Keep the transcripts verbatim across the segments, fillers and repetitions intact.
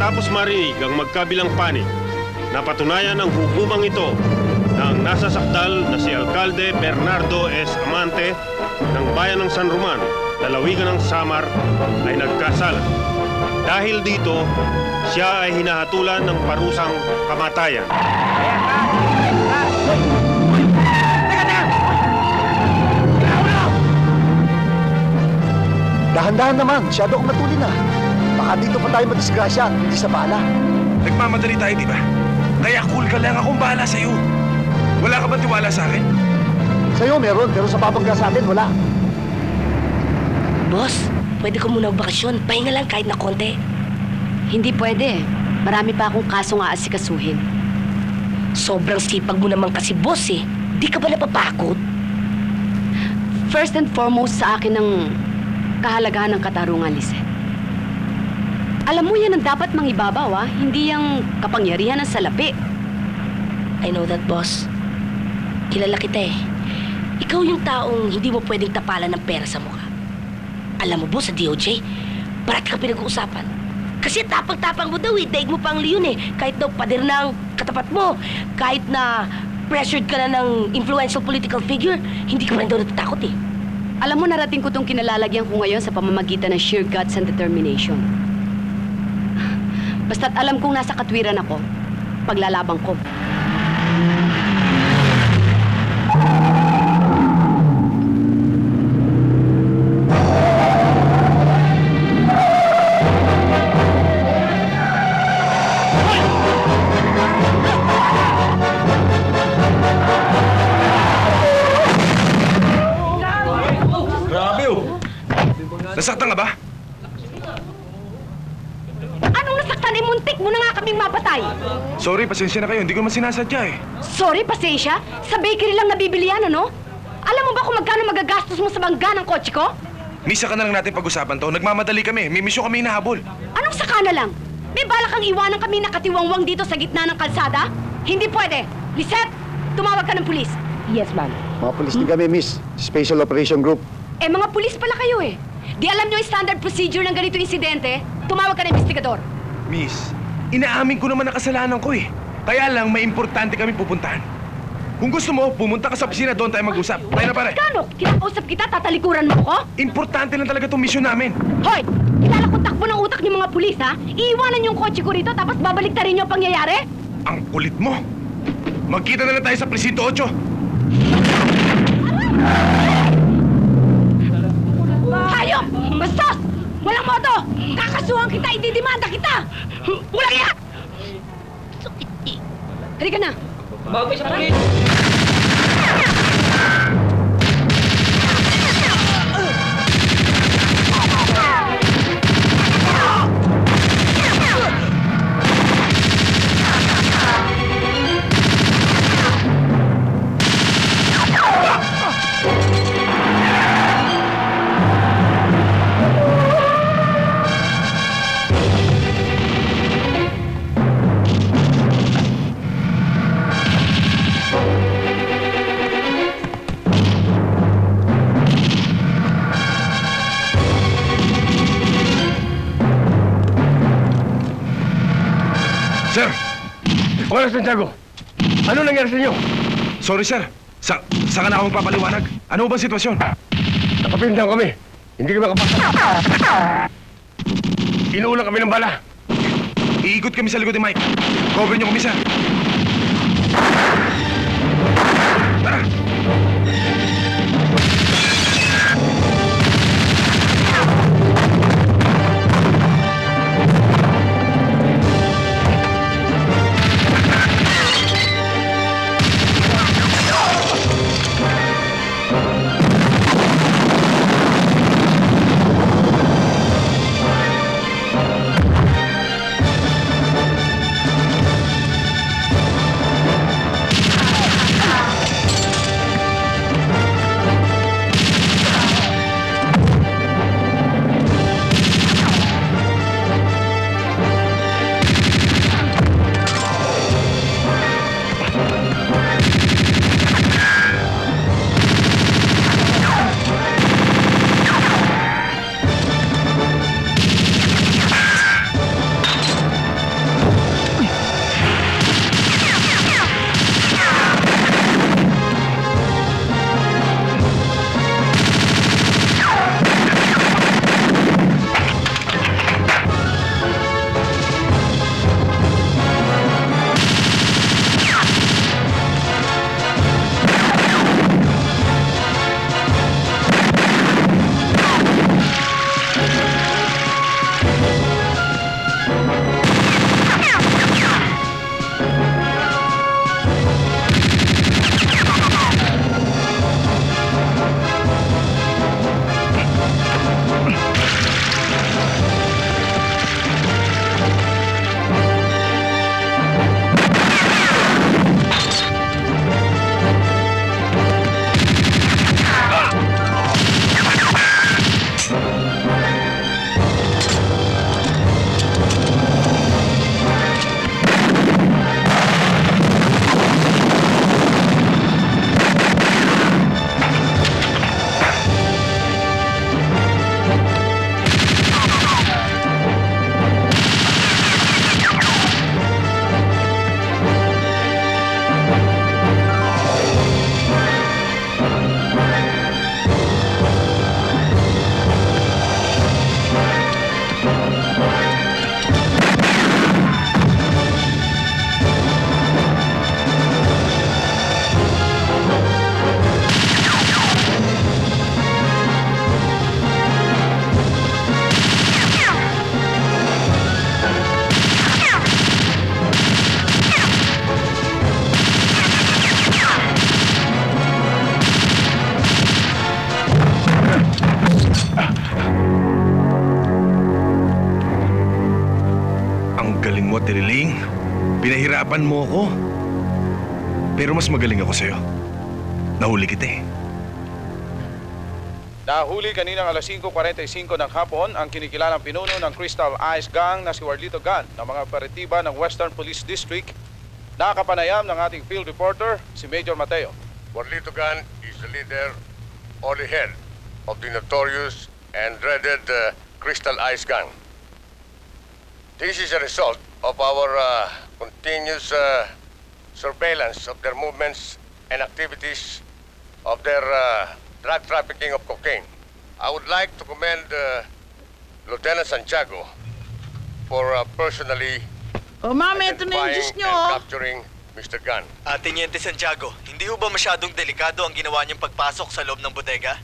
Matapos marinig ang magkabilang panig, napatunayan ng hugumang ito na ang nasasakdal na si Alkalde Bernardo S. Amante ng bayan ng San Roman, lalawigan ng Samar, ay nagkasala. Dahil dito, siya ay hinahatulan ng parusang kamatayan. Dahan-dahan naman, masyado akong matulin na. Baka dito pa tayo madisgrasya, hindi sa bala. Nagmamadali tayo, di ba? Kaya cool ka lang, akong bahala sa'yo. Wala ka ba tiwala sa akin? Sa'yo meron, pero sa babangga sa atin, wala. Boss, pwede ko muna bakasyon. Pahinga lang kahit na konti. Hindi pwede. Marami pa akong kasong aasikasuhin. Sobrang sipag mo naman kasi, boss eh. Di ka ba napapakot? First and foremost sa akin ng kahalagahan ng katarungan, Lisette. Alam mo yan ang dapat mangibabaw, ah. Hindi yung kapangyarihan ng salapi. I know that, boss. Kilala kita eh. Ikaw yung taong hindi mo pwedeng tapalan ng pera sa mukha. Alam mo, boss, sa D O J, barat ka pinag-uusapan. Kasi tapang-tapang mo daw eh. Daig mo pang leon eh. Kahit daw pader na ang katapat mo. Kahit na pressured ka na ng influential political figure, hindi ka pa rin daw natatakot eh. Alam mo, narating ko itong kinalalagyan ko ngayon sa pamamagitan ng sheer guts and determination. Basta't alam kong nasa katwiran ako, paglalabang ko. Nasaktan ka ba? Anong nasaktan? Eh, muntik mo na nga kaming mapatay. Sorry, pasensya na kayo. Hindi ko naman sinasadya eh. Sorry, pasensya? Sa bakery lang nabibili yan, ano? Alam mo ba kung magkano magagastos mo sa bangga ng kotse ko? Misa ka na lang natin pag-usapan to. Nagmamadali kami. May misyon kami hinahabol. Anong saka na lang? May balak kang iwanan kami nakatiwangwang dito sa gitna ng kalsada? Hindi pwede. Lisette, tumawag ka ng pulis. Yes, ma'am. Mga pulis din kami, miss. Special Operation Group. Eh, mga pulis pala kayo eh. Di alam nyo yung standard procedure ng ganito insidente? Tumawag ka ng investigador. Miss, inaamin ko naman na kasalanan ko eh. Kaya lang, may importante kami pupuntahan. Kung gusto mo, pumunta ka sa opisina, doon tayo mag-usap. Tayo na pare. Kano? Kinakausap kita, tatalikuran mo ko? Importante lang talaga itong misyon namin. Hoy! Kilala ko takbo ng utak ng mga pulis, ha? Iiwanan yung kotse ko rito, tapos babalik ta rin yung pangyayari? Ang kulit mo. Magkita na lang tayo sa Presinto eight. Hayop! Bastos! Walang moto! Kakasuhan kita, ididimanda kita! Walang iya! Halika na! Bagay sa pulis! Sir! Hola, Santiago. Ano nangyari sa inyo? Sorry, sir. Sa saan ka na ako magpapaliwanag? Ano ba sitwasyon? Nakapindan kami. Hindi kami makapasok. Inuulang kami ng bala. Iikot kami sa likod ni Mike. Cover niyo kami, sir. Tara! Galing mo, Tiriling. Pinahirapan mo ako. Pero mas magaling ako sa'yo. Nahuli kita eh. Nahuli kaninang alas singko kuwarenta y singko ng hapon ang kinikilalang pinuno ng Crystal Ice Gang na si Warlito Gan ng mga operatiba ng Western Police District. Nakapanayam ng ating field reporter, si Major Mateo. Warlito Gan is the leader or the head of the notorious and dreaded uh, Crystal Ice Gang. This is a result of our uh, continuous uh, surveillance of their movements and activities of their uh, drug trafficking of cocaine. I would like to commend uh, Lieutenant Santiago for uh, personally O ma'am, ito na yung identifying juice and nyo. capturing Mister Gun. Ah, Teniente Santiago, hindi ho ba masyadong delikado ang ginawa niyong pagpasok sa loob ng bodega?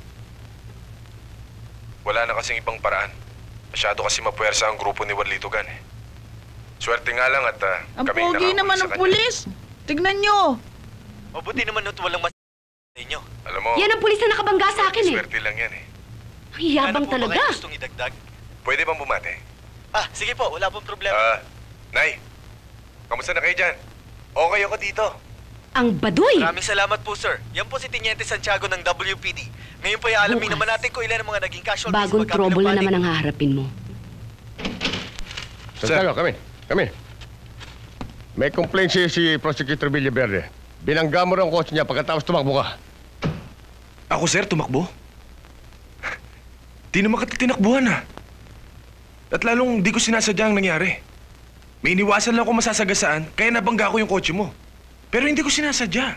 Wala na kasing ibang paraan. Masyado kasi mapuwersa ang grupo ni Warlito Gan eh. Swerte nga lang at uh, Ang kami pogi naman ng pulis. Tignan nyo. Mabuti naman ho't walang mas ninyo. Alam mo, Yan ang pulis na nakabangga sa akin eh. swerte lang yan eh. Ang yabang Ano po ba talaga. kayo gustong idagdag? Pwede bang bumate? Ah, sige po, wala pong problema. Ah, Nay, kamusta na kayo dyan? Okay ako dito. Ang baduy. Maraming salamat po, sir. Yan po si Teniente Santiago ng W P D. Ngayon po ay alamin Bukas. naman natin kung ilan ang mga naging casualties Bagong sa trouble na magkabilang naman panig. ang haharapin mo. Santiago, kami. Kami. May complaint si, si Prosecutor Villaverde. Binangga mo raw ang kotse niya pagkatapos tumakbo ka. Ako, sir, tumakbo. Di naman kita tinakbuhan ah. At lalong di ko sinasadya ang nangyari. May iniwasan lang ako masasagasaan, kaya nabangga ko yung kotse mo. Pero hindi ko sinasadya.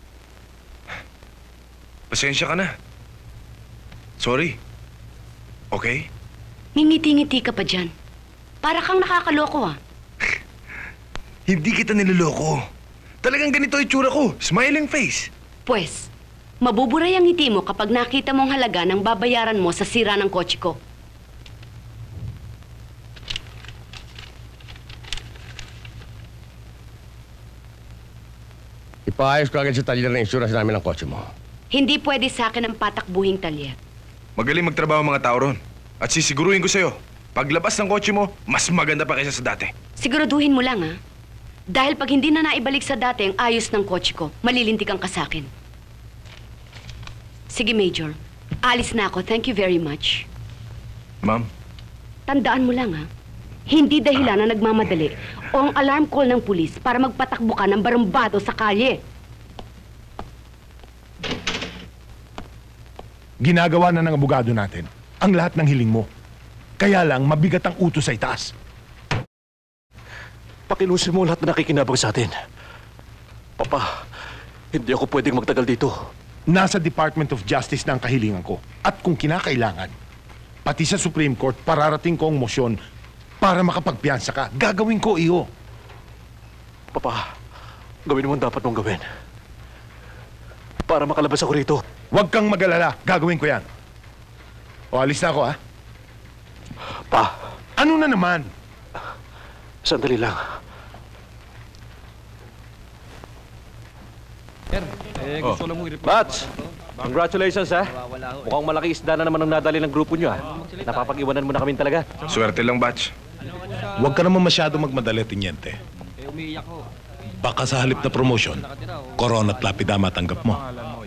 Pasensya ka na. Sorry. Okay? Ngingiti-ngiti ka pa dyan. Para kang nakakaloko ah. Hindi kita niloloko. Talagang ganito yung tsura ko. Smiling face. Pwes, mabuburay ang ngiti mo kapag nakita mong halaga ng babayaran mo sa sira ng kotse ko. Ipaayos ko agad sa talyer ng insurance namin ng kotse mo. Hindi pwede sa akin ang patakbuhing talyer. Magaling magtrabaho ang mga tao ron. At sisiguruhin ko sa'yo, paglabas ng kotse mo, mas maganda pa kaysa sa dati. Siguraduhin mo lang, ha? Dahil pag hindi na naibalik sa dati ang ayos ng kotse ko, malilintikan ka sa akin. Sige, Major. Alis na ako. Thank you very much. Ma'am, Tandaan mo lang, ha? Hindi dahilan na nagmamadali o ang alarm call ng pulis para magpatakbo ka ng barumbado sa kalye. Ginagawa na ng abogado natin ang lahat ng hiling mo. Kaya lang, mabigat ang utos sa itaas. Pakilusin mo lahat na nakikinabang sa atin. Papa, hindi ako pwedeng magtagal dito. Nasa Department of Justice na ang kahilingan ko. At kung kinakailangan, pati sa Supreme Court, pararating ko ang mosyon para makapagpiyansa ka. Gagawin ko, iyo. Papa, gawin mo ang dapat mong gawin. Para makalabas ako rito. Huwag kang mag-alala. Gagawin ko yan. O, alis na ako, ha? Pa, Ano na naman? Sandali lang. Oh. Bats! Congratulations, ha? Mukhang malaki isda na naman ang nadali ng grupo nyo, ha? Napapag-iwanan mo na kami talaga. Swerte lang, Batch. Huwag ka naman masyado magmadali, Tiniente. Baka sa halip na promotion, Corona at Lapidama tanggap mo.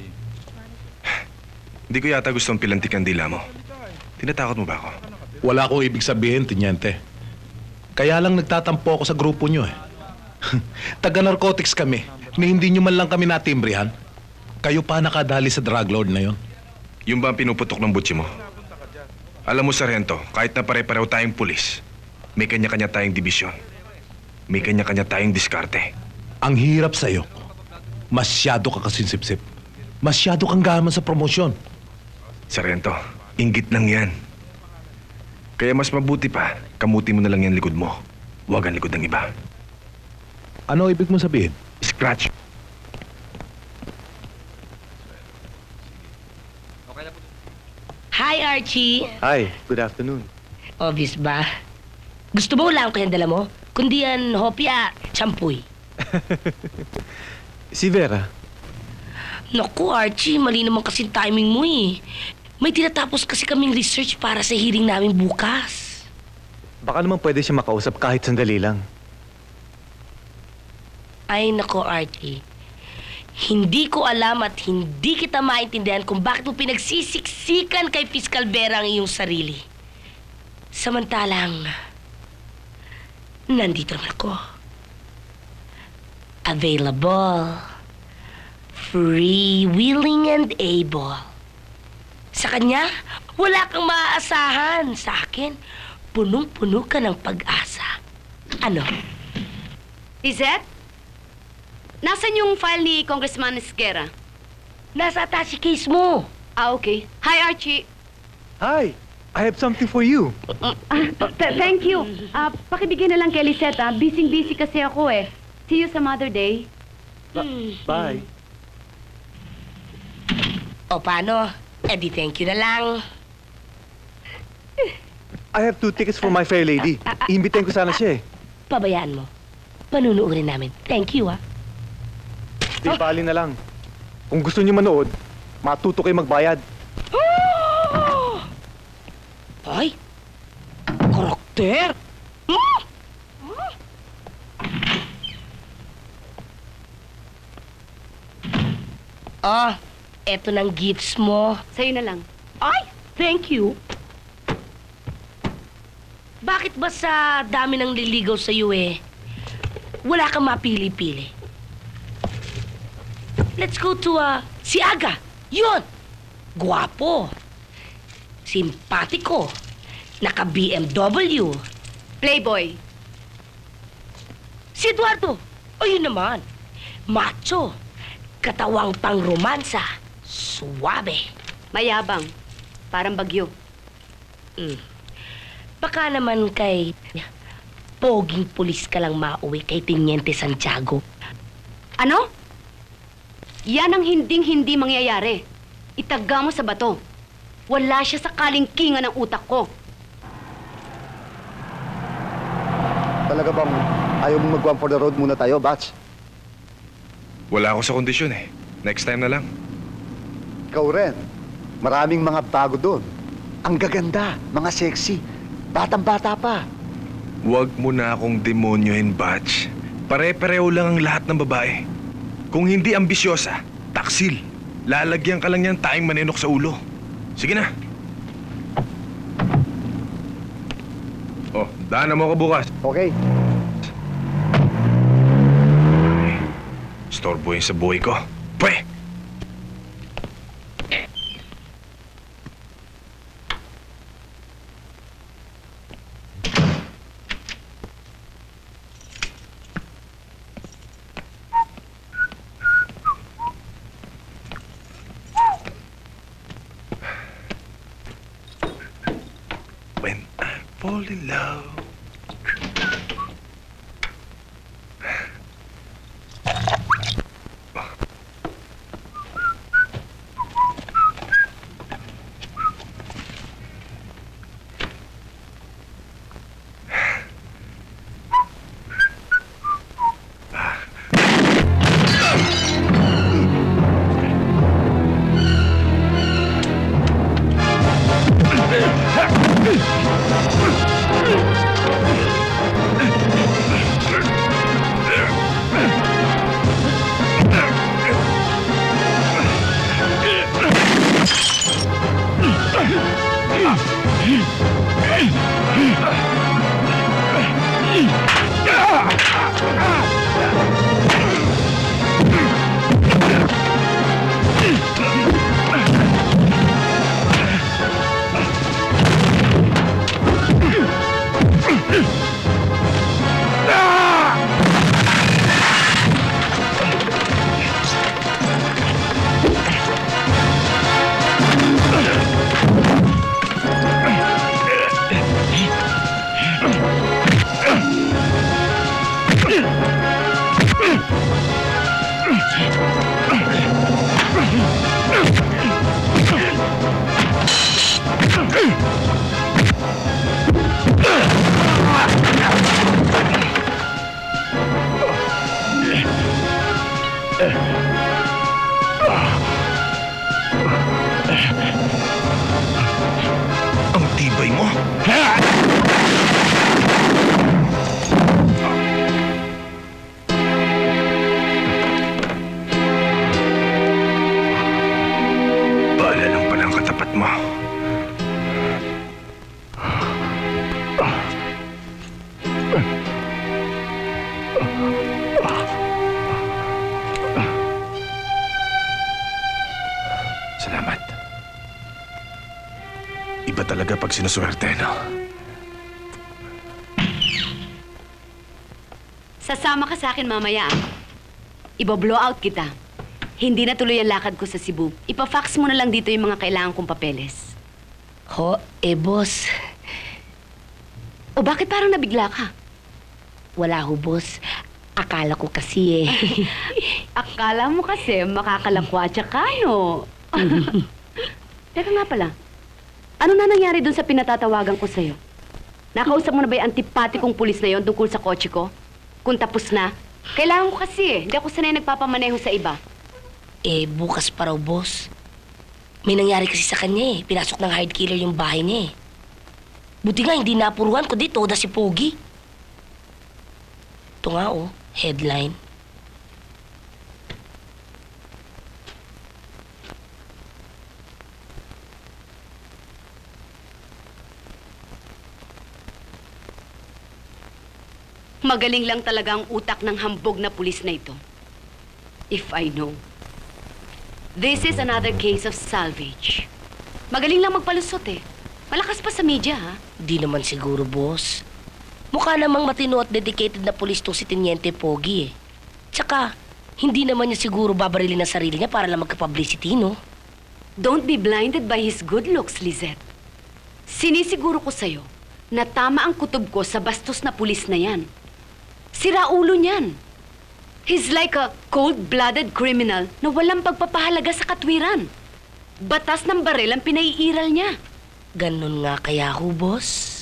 Hindi ko yata gustong pilantikan dila mo. Tinatakot mo ba ako? Wala akong ibig sabihin, Tiniente. Kaya lang nagtatampo ako sa grupo nyo, eh. Taga-narcotics kami, na hindi nyo man lang kami natimbrihan. Kayo pa nakadali sa drug lord na yon. Yung ba ang pinuputok ng butsi mo? Alam mo, Sargento, kahit na pare-pareho tayong pulis, may kanya-kanya tayong dibisyon. May kanya-kanya tayong diskarte. Ang hirap sa'yo. Masyado ka kasinsip-sip. Masyado kang gaman sa promosyon. Sargento, inggit lang yan. Kaya mas mabuti pa, kamuti mo na lang yan likod mo. Huwag ang likod ng iba. Ano ibig mo sabihin? Scratch. Hi, Archie. Hi, good afternoon. Obvious ba? Gusto mo wala ko yung dala mo? Kundi yan, hopya, champuy. Si Vera. Naku, Archie, mali naman kasi timing mo eh. May tinatapos kasi kaming research para sa hearing namin bukas. Baka naman pwede siya makausap kahit sandali lang. Ay, nako, Archie. Hindi ko alam at hindi kita maintindihan kung bakit mo pinagsisiksikan kay Fiscal Vera ang iyong sarili. Samantalang, nandito naman ako. Available. Free, willing, and able. Sa kanya, wala kang maaasahan. Sa akin, punong-puno ka ng pag-asa. Ano? Lizette? Nasaan yung file ni Congressman Esguerra? Nasa attache case mo. Ah, okay. Hi, Archie. Hi, I have something for you. Ah, th- thank you. Ah, pakibigyan na lang kay Lizette, ah. Busy-busy kasi ako, eh. See you some other day. Ba- bye. O paano? Eh di thank you na lang. I have two tickets for my fair lady. Iimbitahin ko sana siya eh. Pabayaan mo. Panunuurin namin. Thank you, ah. Di bali na lang. Kung gusto niyo manood, matuto kayo magbayad. Ay! Karakter! Ah, eto ng gifts mo. Sa'yo na lang. Ay, thank you. Bakit ba sa dami ng liligaw sa'yo eh, wala kang mapili-pili? Let's go to, uh, si Aga. Yun! Guwapo. Simpatiko. Naka-B M W. Playboy. Si Eduardo. Ayun naman. Macho. Katawang pang-romansa. Suwabe. Mayabang. Parang bagyo. Mm. Baka naman kay poging pulis ka lang mauwi kay Teniente Santiago. Ano? Yan ang hinding-hindi mangyayari. Itaga mo sa bato. Wala siya sa kalingkingan ng utak ko. Talaga bang ayaw mong mag-one for the road muna tayo, Batch? Wala ako sa kondisyon eh. Next time na lang. Ikaw rin. Maraming mga bago doon. Ang gaganda, mga sexy. Batang-bata pa. Huwag mo na akong demonyohin, Batch. Pare-pareho lang ang lahat ng babae. Kung hindi ambisyosa, taksil. Lalagyan ka lang yan tayong manenok sa ulo. Sige na. Oh, daanan mo ako bukas. Okay. Storbo yun sa buhay ko. Pwe! When I fall in love. Salamat. Iba talaga pag sinuswerte, no? Sasama ka sa akin mamaya. ah. Ibo-blow out kita. Hindi na tuloy ang lakad ko sa Cebu. Ipa-fax mo na lang dito yung mga kailangan kong papeles. Ho, eh boss, O bakit parang nabigla ka? wala ho boss. Akala ko kasi eh. Akala mo kasi makakalakwatsa ka, no? Teka nga pala, ano na nangyari dun sa pinatatawagan ko sa'yo? Nakausap mo na ba yung antipatikong pulis na yon tungkol sa kotse ko? Kung tapos na, kailangan ko kasi eh. Hindi ako sanay nagpapamaneho sa iba. Eh, bukas pa raw boss. May nangyari kasi sa kanya eh. Pinasok ng hired killer yung bahay niya eh. Buti nga hindi napuruan ko dito da si Pogi. Ito nga oh, headline. Magaling lang talaga ang utak ng hambog na pulis na ito. If I know. This is another case of salvage. Magaling lang magpalusot eh. Malakas pa sa media, ha? Di naman siguro, boss. Mukha namang matino at dedicated na pulis tong si Teniente Pogi eh. Tsaka, hindi naman niya siguro babarilin ang sarili niya para lang magka-publicity, no? Don't be blinded by his good looks, Lizette. Sinisiguro ko sa'yo na tama ang kutob ko sa bastos na pulis na yan. Sira ulo niyan. He's like a cold-blooded criminal na walang pagpapahalaga sa katwiran. Batas ng baril ang pinaiiral niya. Ganon nga kaya ho, boss.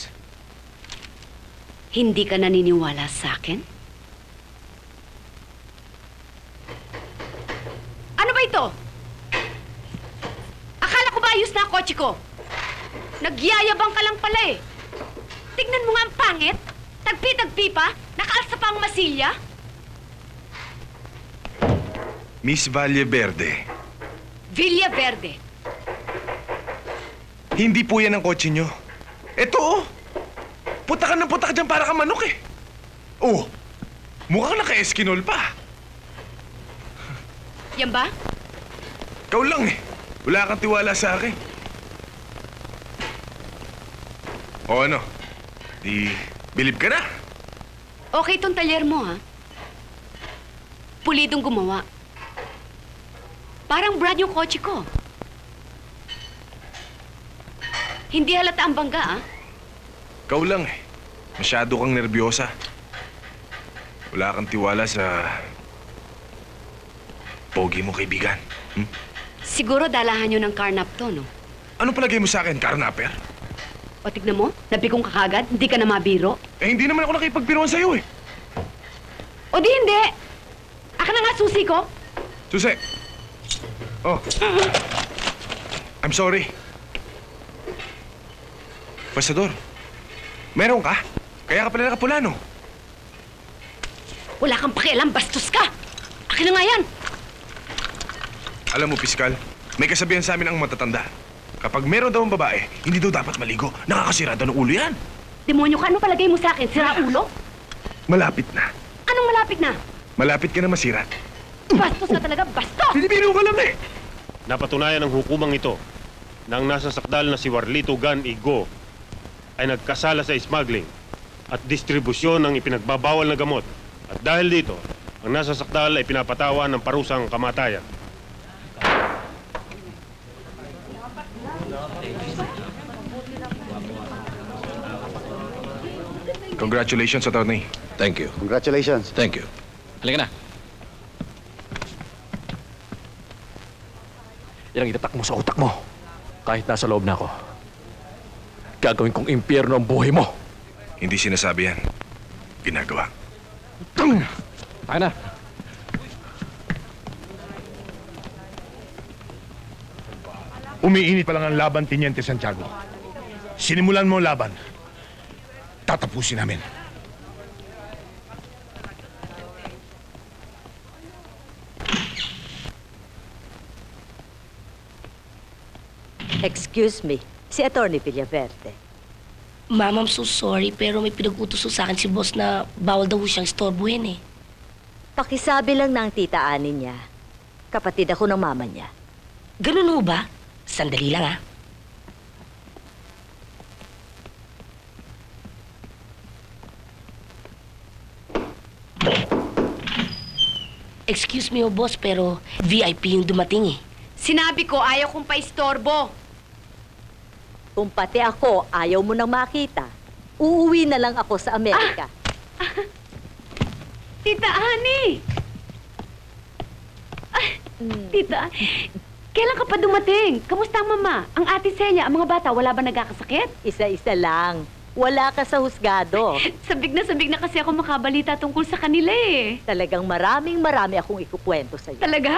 Hindi ka naniniwala sa akin? Ano ba ito? Akala ko ba ayos na ang kotse ko? Nagyayabang ka lang pala eh. Tignan mo nga ang pangit. Tagpi-tagpi pa. Nakaalsa pa ang masilya. Miss Valle Verde, Villa Verde. hindi po yan ang kotse nyo. Eto oh. Puta ka ng puta ka dyan para ka manok eh. Oh, mukhang naka-eskinol pa. Yan ba? Ikaw lang eh. Wala kang tiwala sa akin. O ano? Di, bilib ka na? Okay itong talyer mo, ha? Pulidong gumawa. Parang brand yung kotse ko. Hindi halata ang bangga, ah. Ikaw lang eh. Masyado kang nervyosa. Wala kang tiwala sa pogi mo kaibigan. Hmm? Siguro dalahan nyo ng carnap to, no? Ano palagay mo sa akin, karnaper? O tignan mo, nabigong ka kagad, hindi ka na mabiro. Eh, hindi naman ako nakipagbiruan sa'yo eh. O di hindi! Aka na nga susi ko. Susi! Oh. I'm sorry. Pasador, meron ka? Kaya ka pala nakapula, no? Wala kang pakialam, bastos ka! Akin na nga yan! Alam mo, Piskal, may kasabihan sa amin ang matatanda. Kapag meron daw ang babae, hindi daw dapat maligo. Nakakasira daw ng ulo yan. Demonyo ka, ano palagay mo sa akin? Sira ulo? Malapit na. Anong malapit na? Malapit ka na masira. Bastos ka talaga, bastos! Pinipino ka lang eh! Napatunayan ng hukumang ito na ang nasa sakdal na si Warlito Gan Igo ay nagkasala sa smuggling at distribusyon ng ipinagbabawal na gamot. At dahil dito, ang nasa sakdal ay pinapatawan ng parusang kamatayan. Congratulations, attorney. Thank you. Congratulations. Thank you. Halika na. Yan ang itatak mo sa utak mo. Kahit nasa loob na ako. Gagawin kong impyerno ang buhay mo. Hindi sinasabi yan. Ginagawa. Tayo na. Umiinit pa lang ang laban, Teniente Santiago. Sinimulan mo ang laban. Tatapusin namin. Excuse me, si Attorney Villaverde. Ma'am, I'm so sorry pero may pinag-utos sa akin si boss na bawal daw siyang istorbohin eh. Pakisabi lang ng tita Ani niya. Kapatid ako ng mama niya. Ganun ho ba? Sandali lang, ha? Excuse me, oh, boss, pero V I P yung dumating, eh. Sinabi ko, ayaw kong paistorbo. Kung pati ako ayaw mo nang makita, uuwi na lang ako sa Amerika. Ah. Tita Ani! Ah, Tita, kailan ka pa dumating? Kamusta ang mama? Ang ate Celia, ang mga bata, wala ba nagkakasakit? Isa-isa lang. Wala ka sa husgado. Sabig na sabig na kasi ako makabalita tungkol sa kanila eh. Talagang maraming marami akong ikukwento sa'yo. Talaga?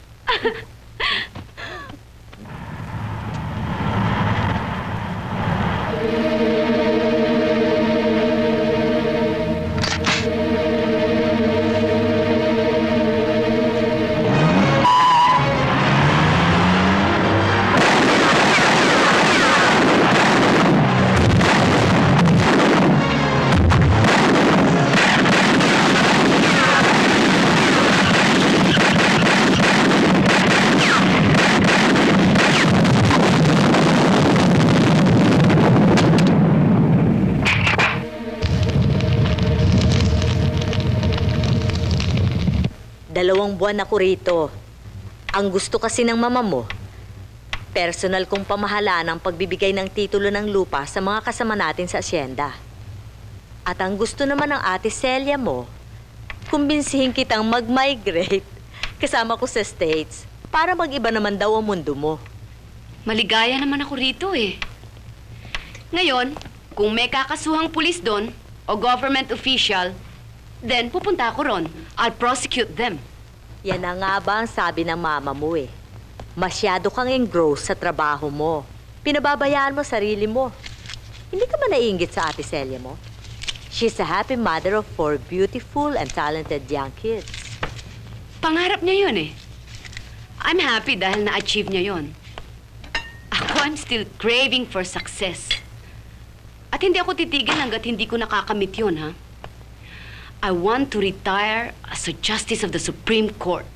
Dalawang buwan ako rito. Ang gusto kasi ng mama mo, personal kong pamahalaan ang pagbibigay ng titulo ng lupa sa mga kasama natin sa asyenda. At ang gusto naman ng ate Celia mo, kumbinsihin kitang mag-migrate kasama ko sa States para mag-iba naman daw ang mundo mo. Maligaya naman ako rito eh. Ngayon, kung may kakasuhang pulis doon o government official, then pupunta ako ron. I'll prosecute them. Yan na nga ba ang sabi ng mama mo eh. Masyado kang engrossed sa trabaho mo. Pinababayaan mo sarili mo. Hindi ka ba naiinggit sa ate Celia mo? She's a happy mother of four beautiful and talented young kids. Pangarap niya yun eh. I'm happy dahil na-achieve niya yun. Ako, I'm still craving for success. At hindi ako titigil hanggat hindi ko nakakamit yun, ha? I want to retire as a Justice of the Supreme Court.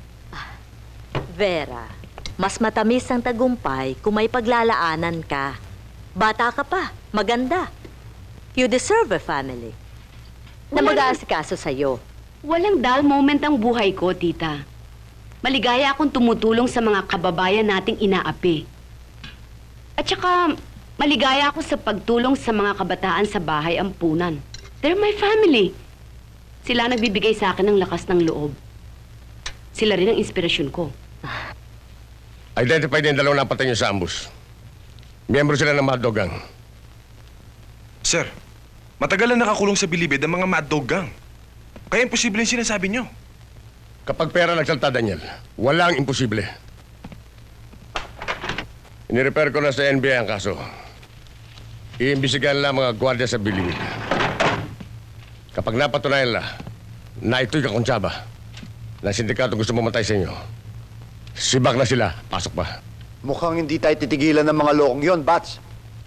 Vera, mas matamis ang tagumpay kung may paglalaanan ka. Bata ka pa, maganda. You deserve a family na mag-aasikaso sa'yo. Walang dull moment ang buhay ko, tita. Maligaya akong tumutulong sa mga kababayan nating inaapi. At saka, maligaya ako sa pagtulong sa mga kabataan sa bahay ampunan. They're my family. Sila nagbibigay sa akin ng lakas ng loob. Sila rin ang inspirasyon ko. Identify din dalawang napatay niyo sa ambush. Miyembro sila ng Mad Dog Gang. Sir, matagal na nakakulong sa bilibid ang mga Mad Dog Gang. Kaya imposible yung sinasabi niyo. Kapag pera nagsalta, Daniel, walang imposible. Inirepair ko na sa N B I ang kaso. Iimbisigan lang mga gwardiya sa bilibid. Kapag napatunayan na, na ito'y kakontsaba na sindikato gusto mamatay sa inyo, sibak na sila, pasok pa. Mukhang hindi tayo titigilan ng mga lokong yon, Bats.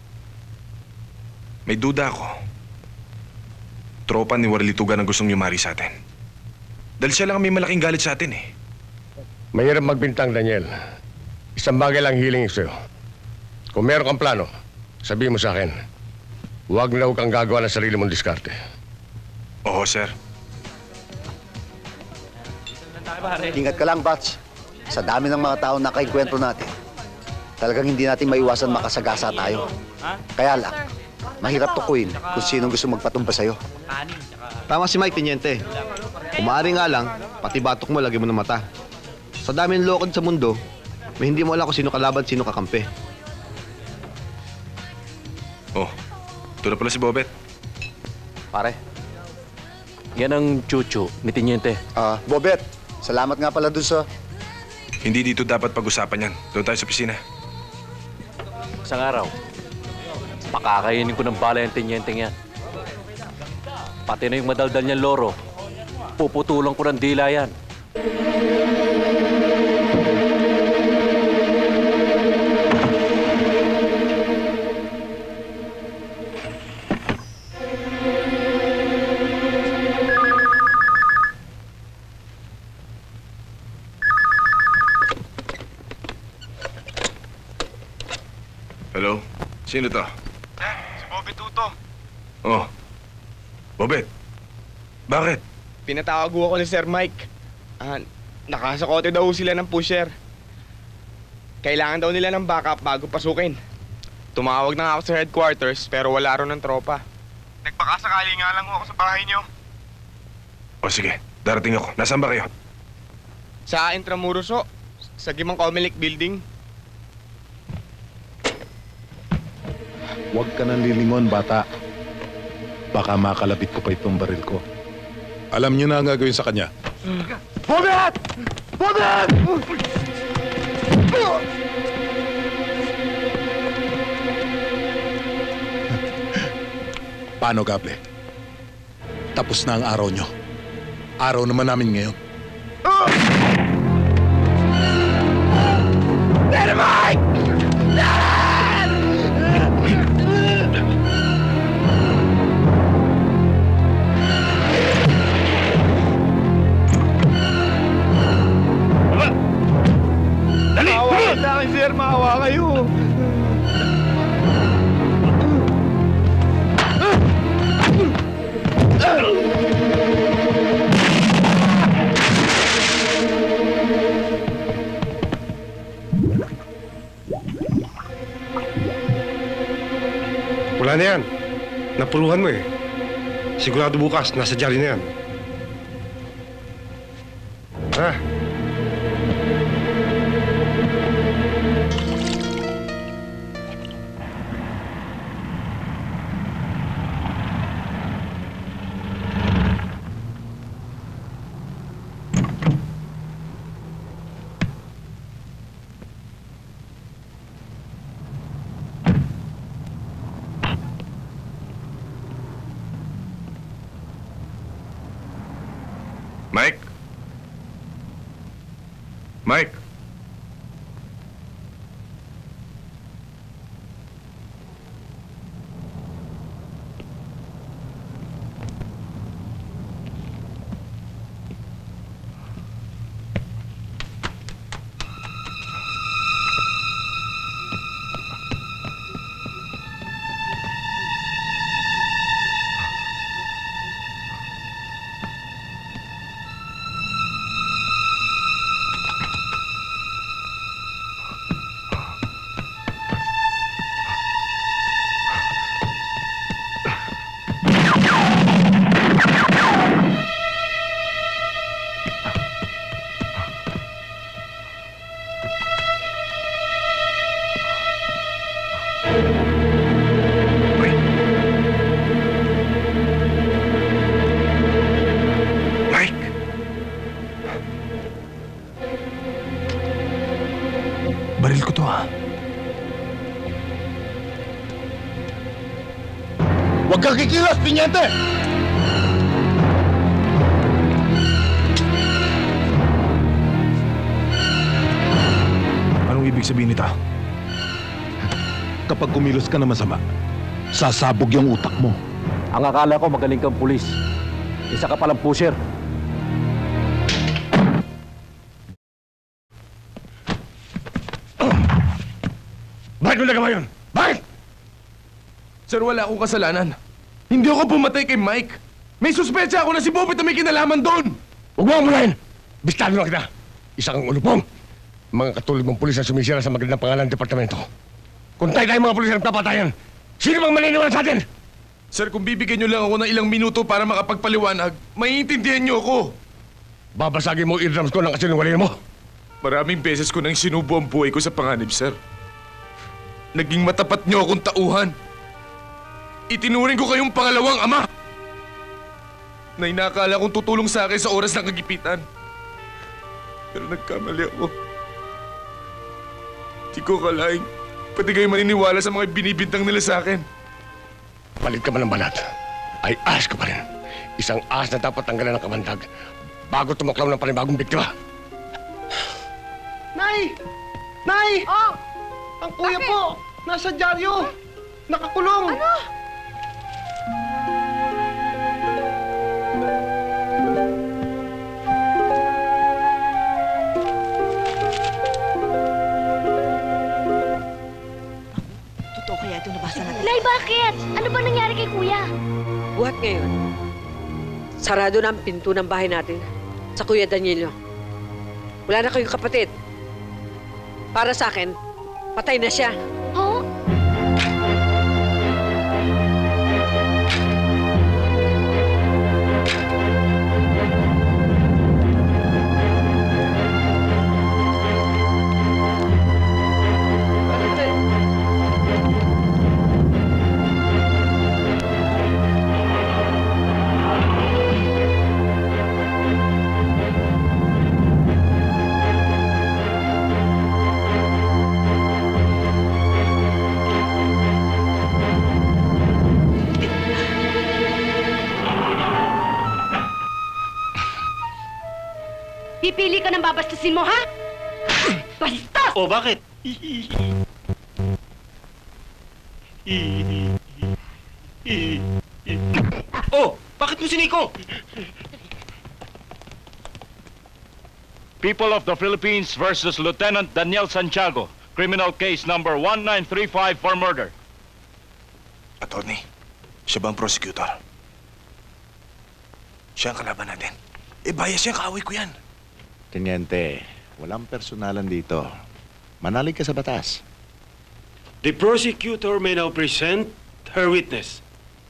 May duda ako. Tropa ni Warlitugan ang gustong yumari sa atin. Dahil siya lang ang may malaking galit sa atin eh. Mahirap magbintang, Daniel. Isang bagay lang hiling sa'yo. Kung meron kang plano, sabihin mo sa akin, huwag na huwag kang gagawa ng sarili mong diskarte. Oo, sir. Ingat ka lang, Bats. Sa dami ng mga tao na kaikwento natin, talagang hindi natin maiwasan makasagasa tayo. Kaya lang, mahirap tukuin kung sino gusto magpatumba sa'yo. Tama si Mike, Teniente. Kung maaari nga lang, pati batok mo lagi mo ng mata. Sa dami ng lokod sa mundo, may hindi mo alam kung sino kalaban, sino kakampi. Oh, ito na pala si Bobet. Pare, yan ang chuchu ni Teniente. Ah, Bobet, salamat nga pala dun sa... Hindi dito dapat pag-usapan yan. Doon tayo sa opisina. Isang araw, pakakainin ko ng bala yung Teniente yan. Pati na yung madaldal niyang loro, puputulang ko ng dila yan. Sino to? Sir, si Bobby Tuto. Oh. Bobet. Bakit? Pinatawag ako ni Sir Mike. Ah, nakasakote daw sila ng pusher. Kailangan daw nila ng backup bago pasukin. Tumawag na nga ako sa headquarters pero wala ron ng tropa. Nagpakasakali nga lang ako sa bahay niyo. O sige, darating ako. Nasaan ba kayo? Sa Intramuros ho, sa Gimang Comelec Building. Huwag ka nang lilingon, bata. Baka makalabit ko pa itong baril ko. Alam niyo na ang gagawin sa kanya. Bobet! Bobet! Paano, Gable? Tapos na ang araw nyo. Araw naman namin ngayon. Dynamite! Dali! Maawa sa akin, sir. Maawa kayo. Wala na yan. Napuluhan mo eh. Sigurado bukas, nasa jolly na yan. Ha? Mike? Mike? Baril ko to, ha? Huwag kang kikilos, Pinyente! Anong ibig sabihin nito? Kapag kumilos ka na masama, sasabog yung utak mo. Ang akala ko magaling kang pulis. Isa ka palang pusher. Bakit mo nagawa yun? Bakit? Sir, wala akong kasalanan. Hindi ako pumatay kay Mike. May suspecha ako na si Bobby na may kinalaman doon. Huwag mo amulahin! Bistado na kita! Isa kang ulupong! Mga katulad mong pulis na sumisira sa magandang pangalan ng departamento. Kung tayo tayong mga pulis na nagpapatayan, sino bang maniniwala sa atin? Sir, kung bibigyan niyo lang ako ng ilang minuto para makapagpaliwanag, maiintindihan niyo ako. Babasagin mo eardrums ko ng kasinungalingan mo. Maraming beses ko nang sinubo ang buhay ko sa panganib, sir. Naging matapat niyo akong tauhan. Itinuring ko kayong pangalawang ama. Na inakala kong tutulong sa akin sa oras ng kagipitan. Pero nagkamali ako. Di ko kalaing pati kayo maniniwala sa mga binibintang nila sa akin. Palit ka man ng balat, ay ahas ka pa rin. Isang ahas na dapat tanggalan ng kamandag bago tumaklaw ng panibagong biktima. Nay! Nay! Oh! Ang kuya Bakit? po! Nasa dyaryo! Nakakulong! Ano? Totoo kaya ito na Buhat ngayon, sarado na ang pinto ng bahay natin sa Kuya Danielio. Wala na kayong kapatid. Para sa akin, patay na siya. Oh? Pipili ka ng babastusin mo, ha? Bastos! O, bakit? Oh, bakit mo siniko? People of the Philippines versus Lieutenant Daniel Santiago. Criminal case number one nine three five for murder. Attorney, siya ba ang prosecutor? Siya ang kalaban natin. Eh, bias yan, kaaway ko yan. Teniente, walang personalan dito. Manalig ka sa batas. The prosecutor may now present her witness.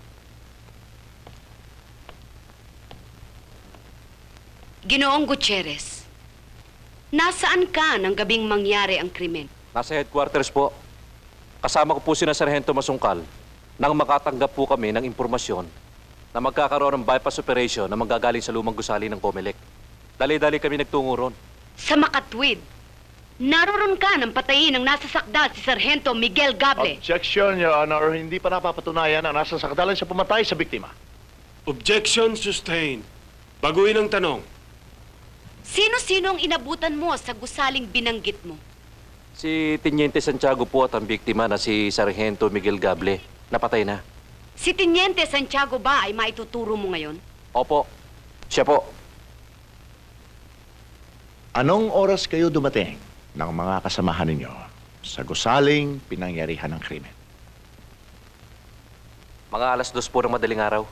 Ginoong Gutierrez, nasaan ka nang gabing mangyari ang krimen? Nasa headquarters po. Kasama ko po si na Sargento Masungkal nang makatanggap po kami ng impormasyon na magkakaroon ng bypass operation na manggagaling sa lumang gusali ng Comelec. Dali-dali kami nagtungo ron. Sa Makatwid, naroon ka nang patayin ang nasa sakdal si Sargento Miguel Gable. Objection, Your Honor. Hindi pa napapatunayan na nasa sakdalan siya pumatay sa biktima. Objection sustained. Baguhin ang tanong. Sino-sino ang inabutan mo sa gusaling binanggit mo? Si Teniente Santiago po at ang biktima na si Sargento Miguel Gable. Napatay na. Si Teniente Santiago ba ay maituturo mo ngayon? Opo. Siya po. Anong oras kayo dumating ng mga kasamahan ninyo sa gusaling pinangyarihan ng krimen? Mga alas dos po ng madaling araw.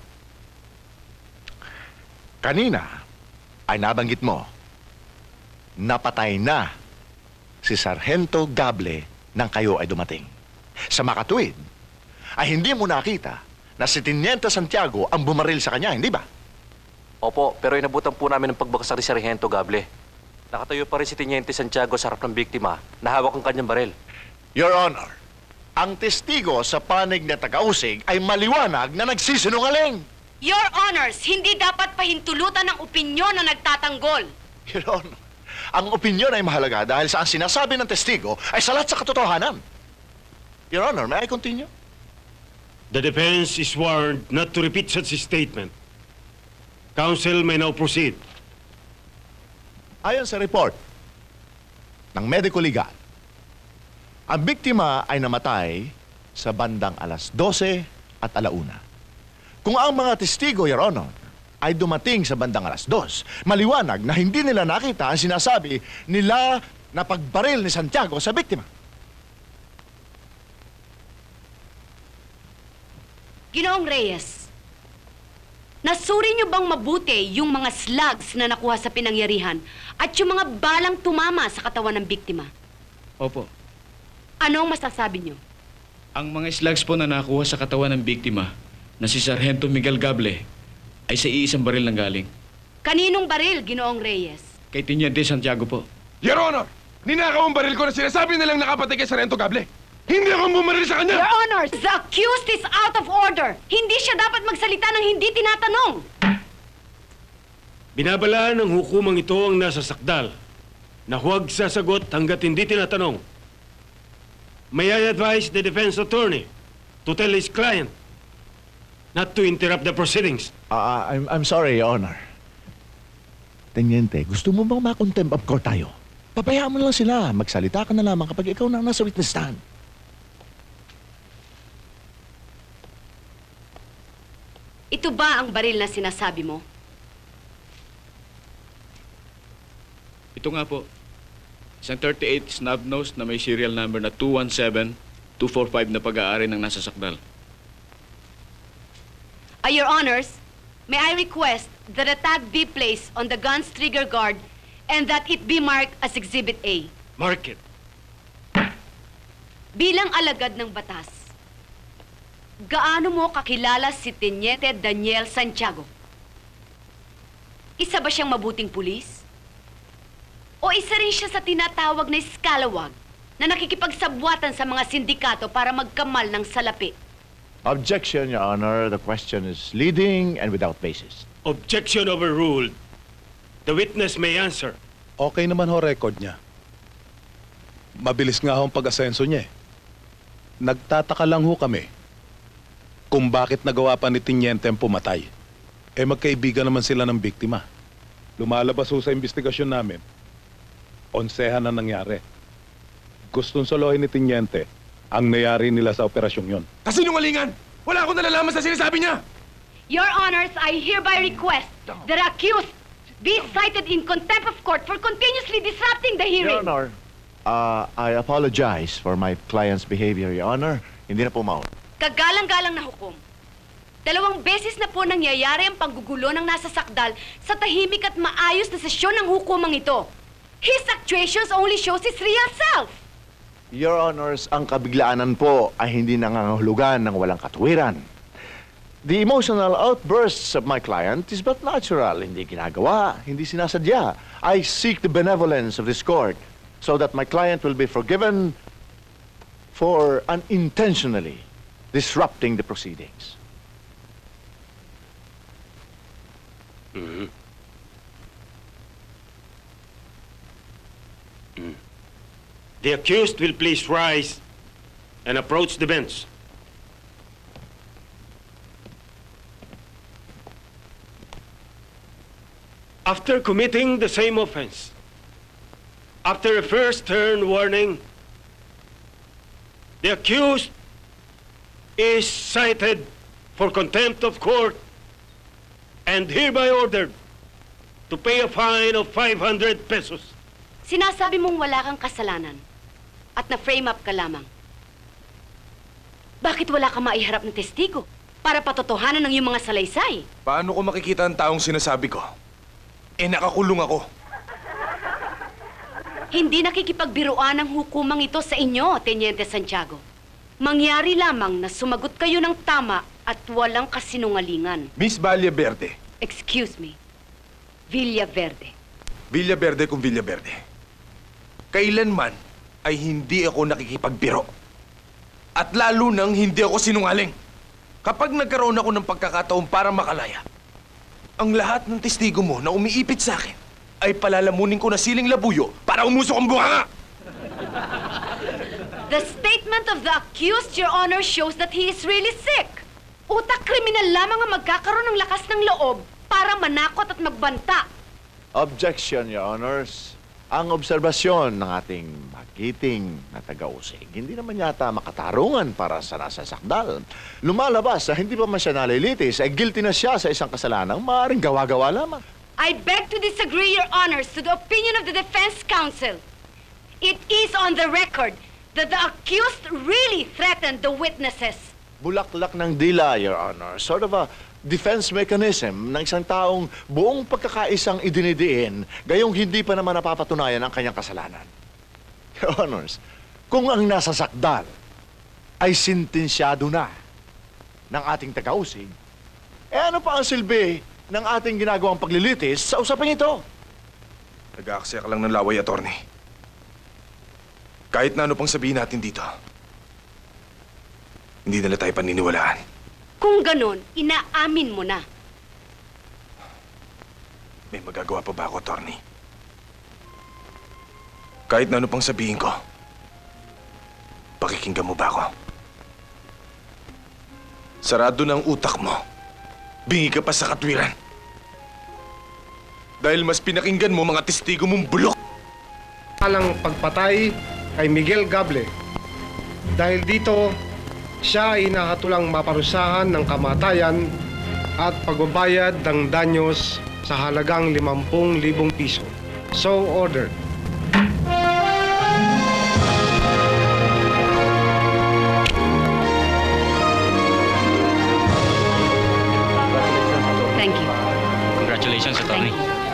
Kanina ay nabanggit mo napatay na si Sargento Gable nang kayo ay dumating. Sa Makatwid, ay hindi mo nakita na si Teniente Santiago ang bumaril sa kanya, hindi ba? Opo, pero inabutan po namin ng pagbaksak ni Sargento Gable. Nakatayo pa rin si Teniente Santiago sa harap ng biktima na hawak ang kanyang baril. Your Honor, ang testigo sa panig na tagausig ay maliwanag na nagsisinungaling. Your Honors, hindi dapat pahintulutan ng opinyon na nagtatanggol. Your Honor, ang opinyon ay mahalaga dahil sa ang sinasabi ng testigo ay salat sa katotohanan. Your Honor, may I continue? The defense is warned not to repeat such a statement. Counsel may now proceed. Ayon sa report ng medical legal, ang biktima ay namatay sa bandang alas dose at alauna. Kung ang mga testigo, Your Honor, ay dumating sa bandang alas dos, maliwanag na hindi nila nakita ang sinasabi nila na pagbaril ni Santiago sa biktima. Ginoong Reyes, nasuri niyo bang mabuti yung mga slugs na nakuha sa pinangyarihan at yung mga balang tumama sa katawan ng biktima? Opo. Anong masasabi niyo? Ang mga slugs po na nakuha sa katawan ng biktima na si Sargento Miguel Gable ay sa iisang baril ng galing. Kaninong baril, Ginoong Reyes? Kay Teniente Santiago po. Your Honor, ninakaw ang baril ko na sinasabi nilang nakapatay kay Sargento Gable. Hindi ako bumaril sa kanya! Your Honor, the accused is out of order. Hindi siya dapat magsalita ng hindi tinatanong. Binabalaan ng hukumang ito ang nasa sakdal na huwag sasagot hanggat hindi tinatanong. May I advise the defense attorney to tell his client not to interrupt the proceedings? Uh, I'm, I'm sorry, Your Honor. Teniente, gusto mo bang ma-contempt of court tayo? Papayaan mo lang sila. Magsalita ka na lamang kapag ikaw na nasa witness stand. Ito ba ang baril na sinasabi mo? Ito nga po. Isang thirty-eight snub nose na may serial number na two one seven two four five na pag-aari ng nasa sakdal. Uh, Your Honors, may I request that a tag be placed on the gun's trigger guard and that it be marked as Exhibit A. Mark it. Bilang alagad ng batas, gaano mo kakilala si Teniente Daniel Santiago? Isa ba siyang mabuting pulis? O isa rin siya sa tinatawag na scalawag na nakikipagsabwatan sa mga sindikato para magkamal ng salapi? Objection, Your Honor. The question is leading and without basis. Objection overruled. The witness may answer. Okay naman ho record niya. Mabilis nga ho ang pag-asenso niya eh. Nagtataka lang ho kami kung bakit nagawa pa ni Tiniente ang pumatay. Eh magkaibigan naman sila ng biktima. Lumalabas ho sa investigasyon namin, onsehan na nangyari. Gustong solohin ni Tiniente ang nangyari nila sa operasyong yon. Kasinungalingan! Wala akong nalalaman sa sinasabi niya! Your Honors, I hereby request that accused be cited in contempt of court for continuously disrupting the hearing. Your Honor, uh, I apologize for my client's behavior, Your Honor. Hindi na po maot. Kagalang-galang na hukom. Dalawang beses na po nangyayari ang panggugulo ng nasa sakdal sa tahimik at maayos na sesyon ng hukumang ito. His actuations only shows his real self. Your Honors, ang kabiglaanan po ay hindi nangangahulugan ng walang katuwiran. The emotional outbursts of my client is but natural. Hindi ginagawa, hindi sinasadya. I seek the benevolence of this court so that my client will be forgiven for unintentionally disrupting the proceedings. Mm-hmm. Mm. The accused will please rise and approach the bench. After committing the same offense, after a first turn warning, the accused is cited for contempt of court and hereby ordered to pay a fine of five hundred pesos. Sinasabi mong wala kang kasalanan at na-frame up ka lamang. Bakit wala ka maiharap ng testigo para patotohanan ng iyong mga salaysay? Paano ko makikita ang taong sinasabi ko? Eh, nakakulong ako. Hindi nakikipagbiruan ang hukumang ito sa inyo, Teniente Santiago. Mangyari lamang na sumagot kayo ng tama at walang kasinungalingan. Miss Villaverde. Excuse me. Villaverde. Villaverde kung Villaverde. Kailanman ay hindi ako nakikipagbiro. At lalo nang hindi ako sinungaling. Kapag nagkaroon ako ng pagkakataon para makalaya, ang lahat ng testigo mo na umiipit sa akin ay palalamunin ko na siling labuyo para umusok ang bunganga! The statement of the accused, Your Honor, shows that he is really sick. Utak kriminal lamang ang magkakaroon ng lakas ng loob para manakot at magbanta. Objection, Your Honors. Ang obserbasyon ng ating magiting na taga-usig, hindi naman yata makatarungan para sa nasa sakdal. Lumalabas na hindi pa man siya nalilitis, ay guilty na siya sa isang kasalanang maaaring gawa-gawa lamang. I beg to disagree, Your Honors, to the opinion of the Defense Counsel. It is on the record that the accused really threatened the witnesses. Bulaklak ng dila, Your Honor. Sort of a defense mechanism ng isang taong buong pagkakaisang idinidiin, gayong hindi pa naman napapatunayan ang kanyang kasalanan. Your Honors, kung ang nasa sakdal ay sintensyado na ng ating taga-usig, eh ano pa ang silbi ng ating ginagawang paglilitis sa usaping ito? Nag-aaksaya ka lang ng laway, attorney. Kahit na ano pang sabihin natin dito, hindi nila tayo paniniwalaan. Kung ganon, inaamin mo na. May magagawa pa ba ako, attorney? Kahit na ano pang sabihin ko, pakikinggan mo ba ako? Sarado na ang utak mo. Bingi ka pa sa katwiran. Dahil mas pinakinggan mo mga testigo mong bulok. Alang pagpatay kay Miguel Gable. Dahil dito, siya ay nakatulang maparusahan ng kamatayan at pagbabayad ng danyos sa halagang limampung libong piso. So ordered. Congratulations, attorney.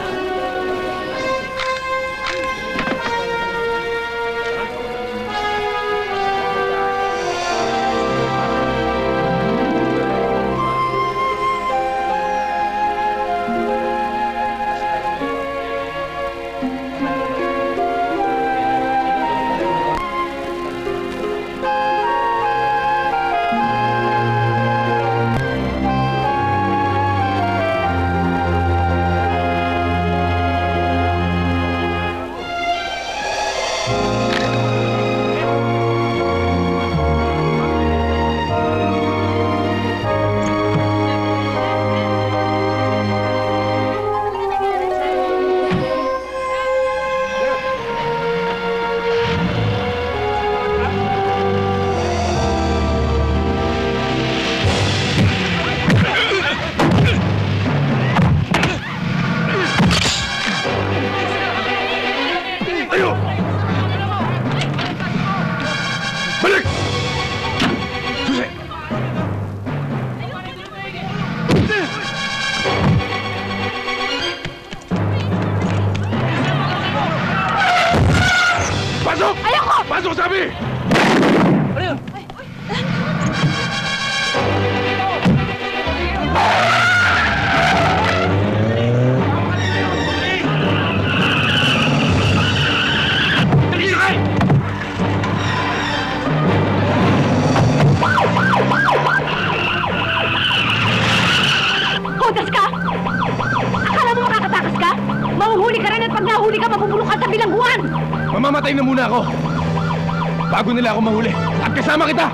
Mamamatay na muna ako bago nila ako mahuli. At kasama kita!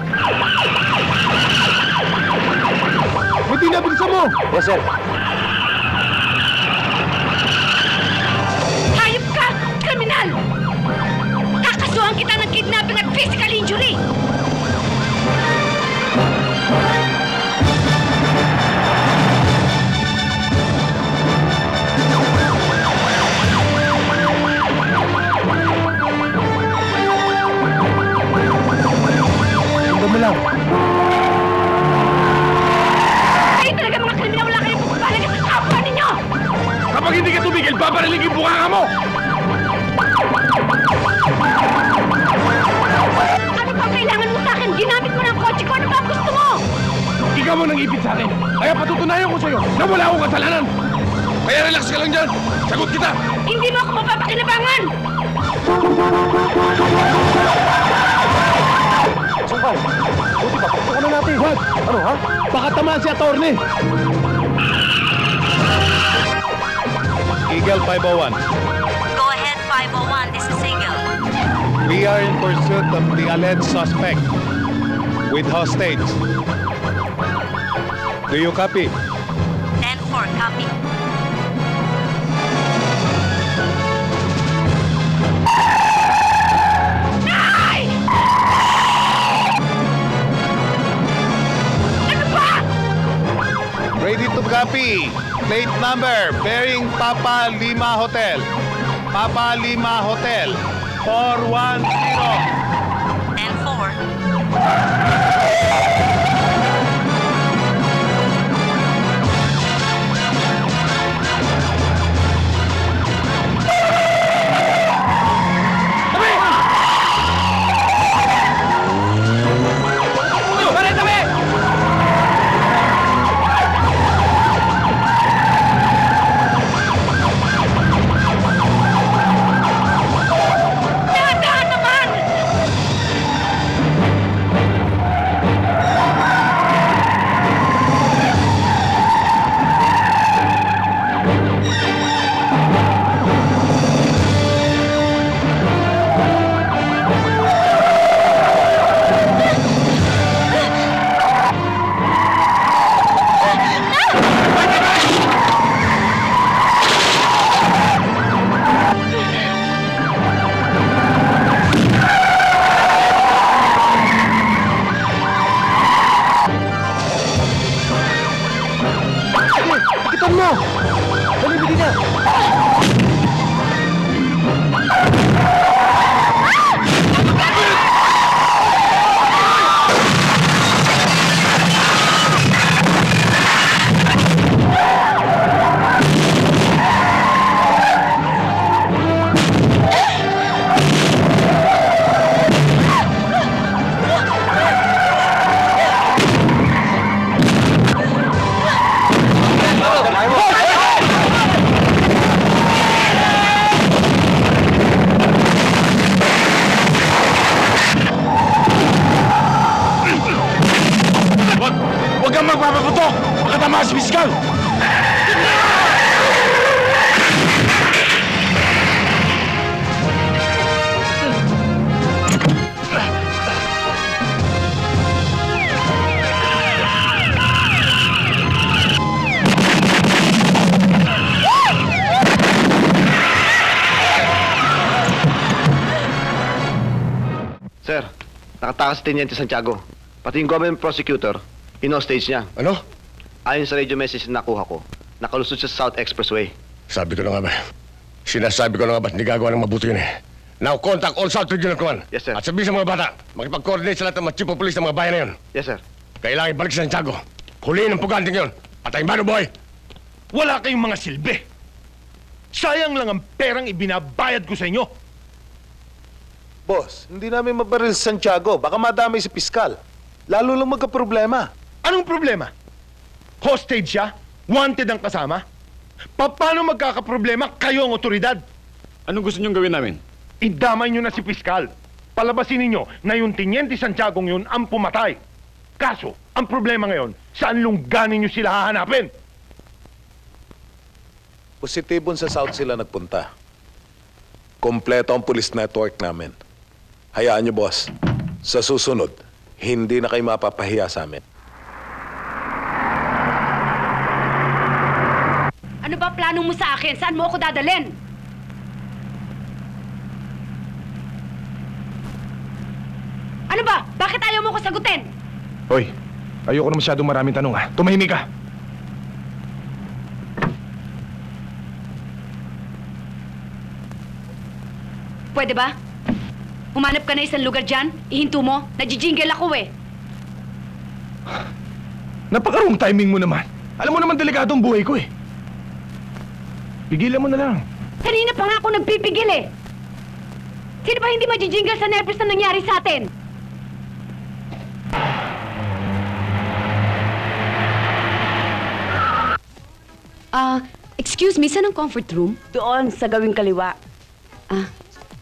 Hindi na, bilisan mo! Yes, sir. Hayop ka! Kriminal! Kakasuhan kita ng kidnapping at physical injury! Lang. Kayo talaga mga kriminal, wala kayong pagpapalaga sa kapwa ninyo! Kapag hindi ka tumigil, babariling yung bukanga mo! Ano pa kailangan mo sa akin? Ginamit mo ng kotse ko! Ano ba gusto mo? Ikaw mo nang ipit sa akin. Kaya patutunayan ko sa'yo na wala akong kasalanan. Kaya relax ka lang dyan. Sagot kita. Hindi mo ako mapapakinabangan! Sungkay, buti ba? Pagpukan na natin. What? Ano ha? Baka tamaan si Atty. Eagle five oh one. Go ahead, five oh one. This is Eagle. We are in pursuit of the alleged suspect with hostage. Do you copy? ten four, copy. Ready to copy. Plate number bearing Papa Lima Hotel. Papa Lima Hotel. four one zero. ten four. Tama si Piskal! Sir, nakatakas si Teniente Santiago. Pati yung government prosecutor, in-hostage niya. Ano? Ayon sa radio message na nakuha ko, nakalusot siya sa South Expressway. Sabi ko na nga ba? Sinasabi ko na nga ba, hindi gagawa ng mabuti yun eh. Now, contact all South Regional Command. Yes, sir. At sabihin sa mga bata, makipag-coordinate sa lahat ng mga chief of police ng mga bayan na yun. Yes, sir. Kailangan ibalik sa Santiago. Huliin ang puganting yun. Patayin ba, boy? Wala kayong mga silbi. Sayang lang ang perang ibinabayad ko sa inyo. Boss, hindi namin mabaril si Santiago. Baka madamay si Piskal. Lalo lang magka-problema. Anong problema? Hostage siya? Wanted ang kasama? Pa- Paano magkakaproblema kayo ang otoridad? Anong gusto niyong gawin namin? Idamay niyo na si Piskal. Palabasin ninyo na yung Teniente Santiago yun ang pumatay. Kaso, ang problema ngayon, saan lungganin niyo sila hahanapin? Positibon sa South sila nagpunta. Kompleto ang police network namin. Hayaan niyo, boss. Sa susunod, hindi na kayo mapapahiya sa amin. Ano ba plano mo sa akin? Saan mo ako dadalhin? Ano ba? Bakit ayaw mo ko sagutin? Hoy, ayoko na masyadong maraming tanong ha. Tumahimik ka. Pwede ba? Humanap ka na isang lugar dyan, ihinto mo, najijingle ako eh. Napaka-wrong timing mo naman. Alam mo naman delikado ang buhay ko eh. Pigilan mo na lang. Kanina pa nga ako nagpipigil eh. Sino ba hindi majijingle sa nervous na nangyari sa atin? Ah, uh, excuse me, saan ang comfort room? Doon, sa gawing kaliwa. Ah.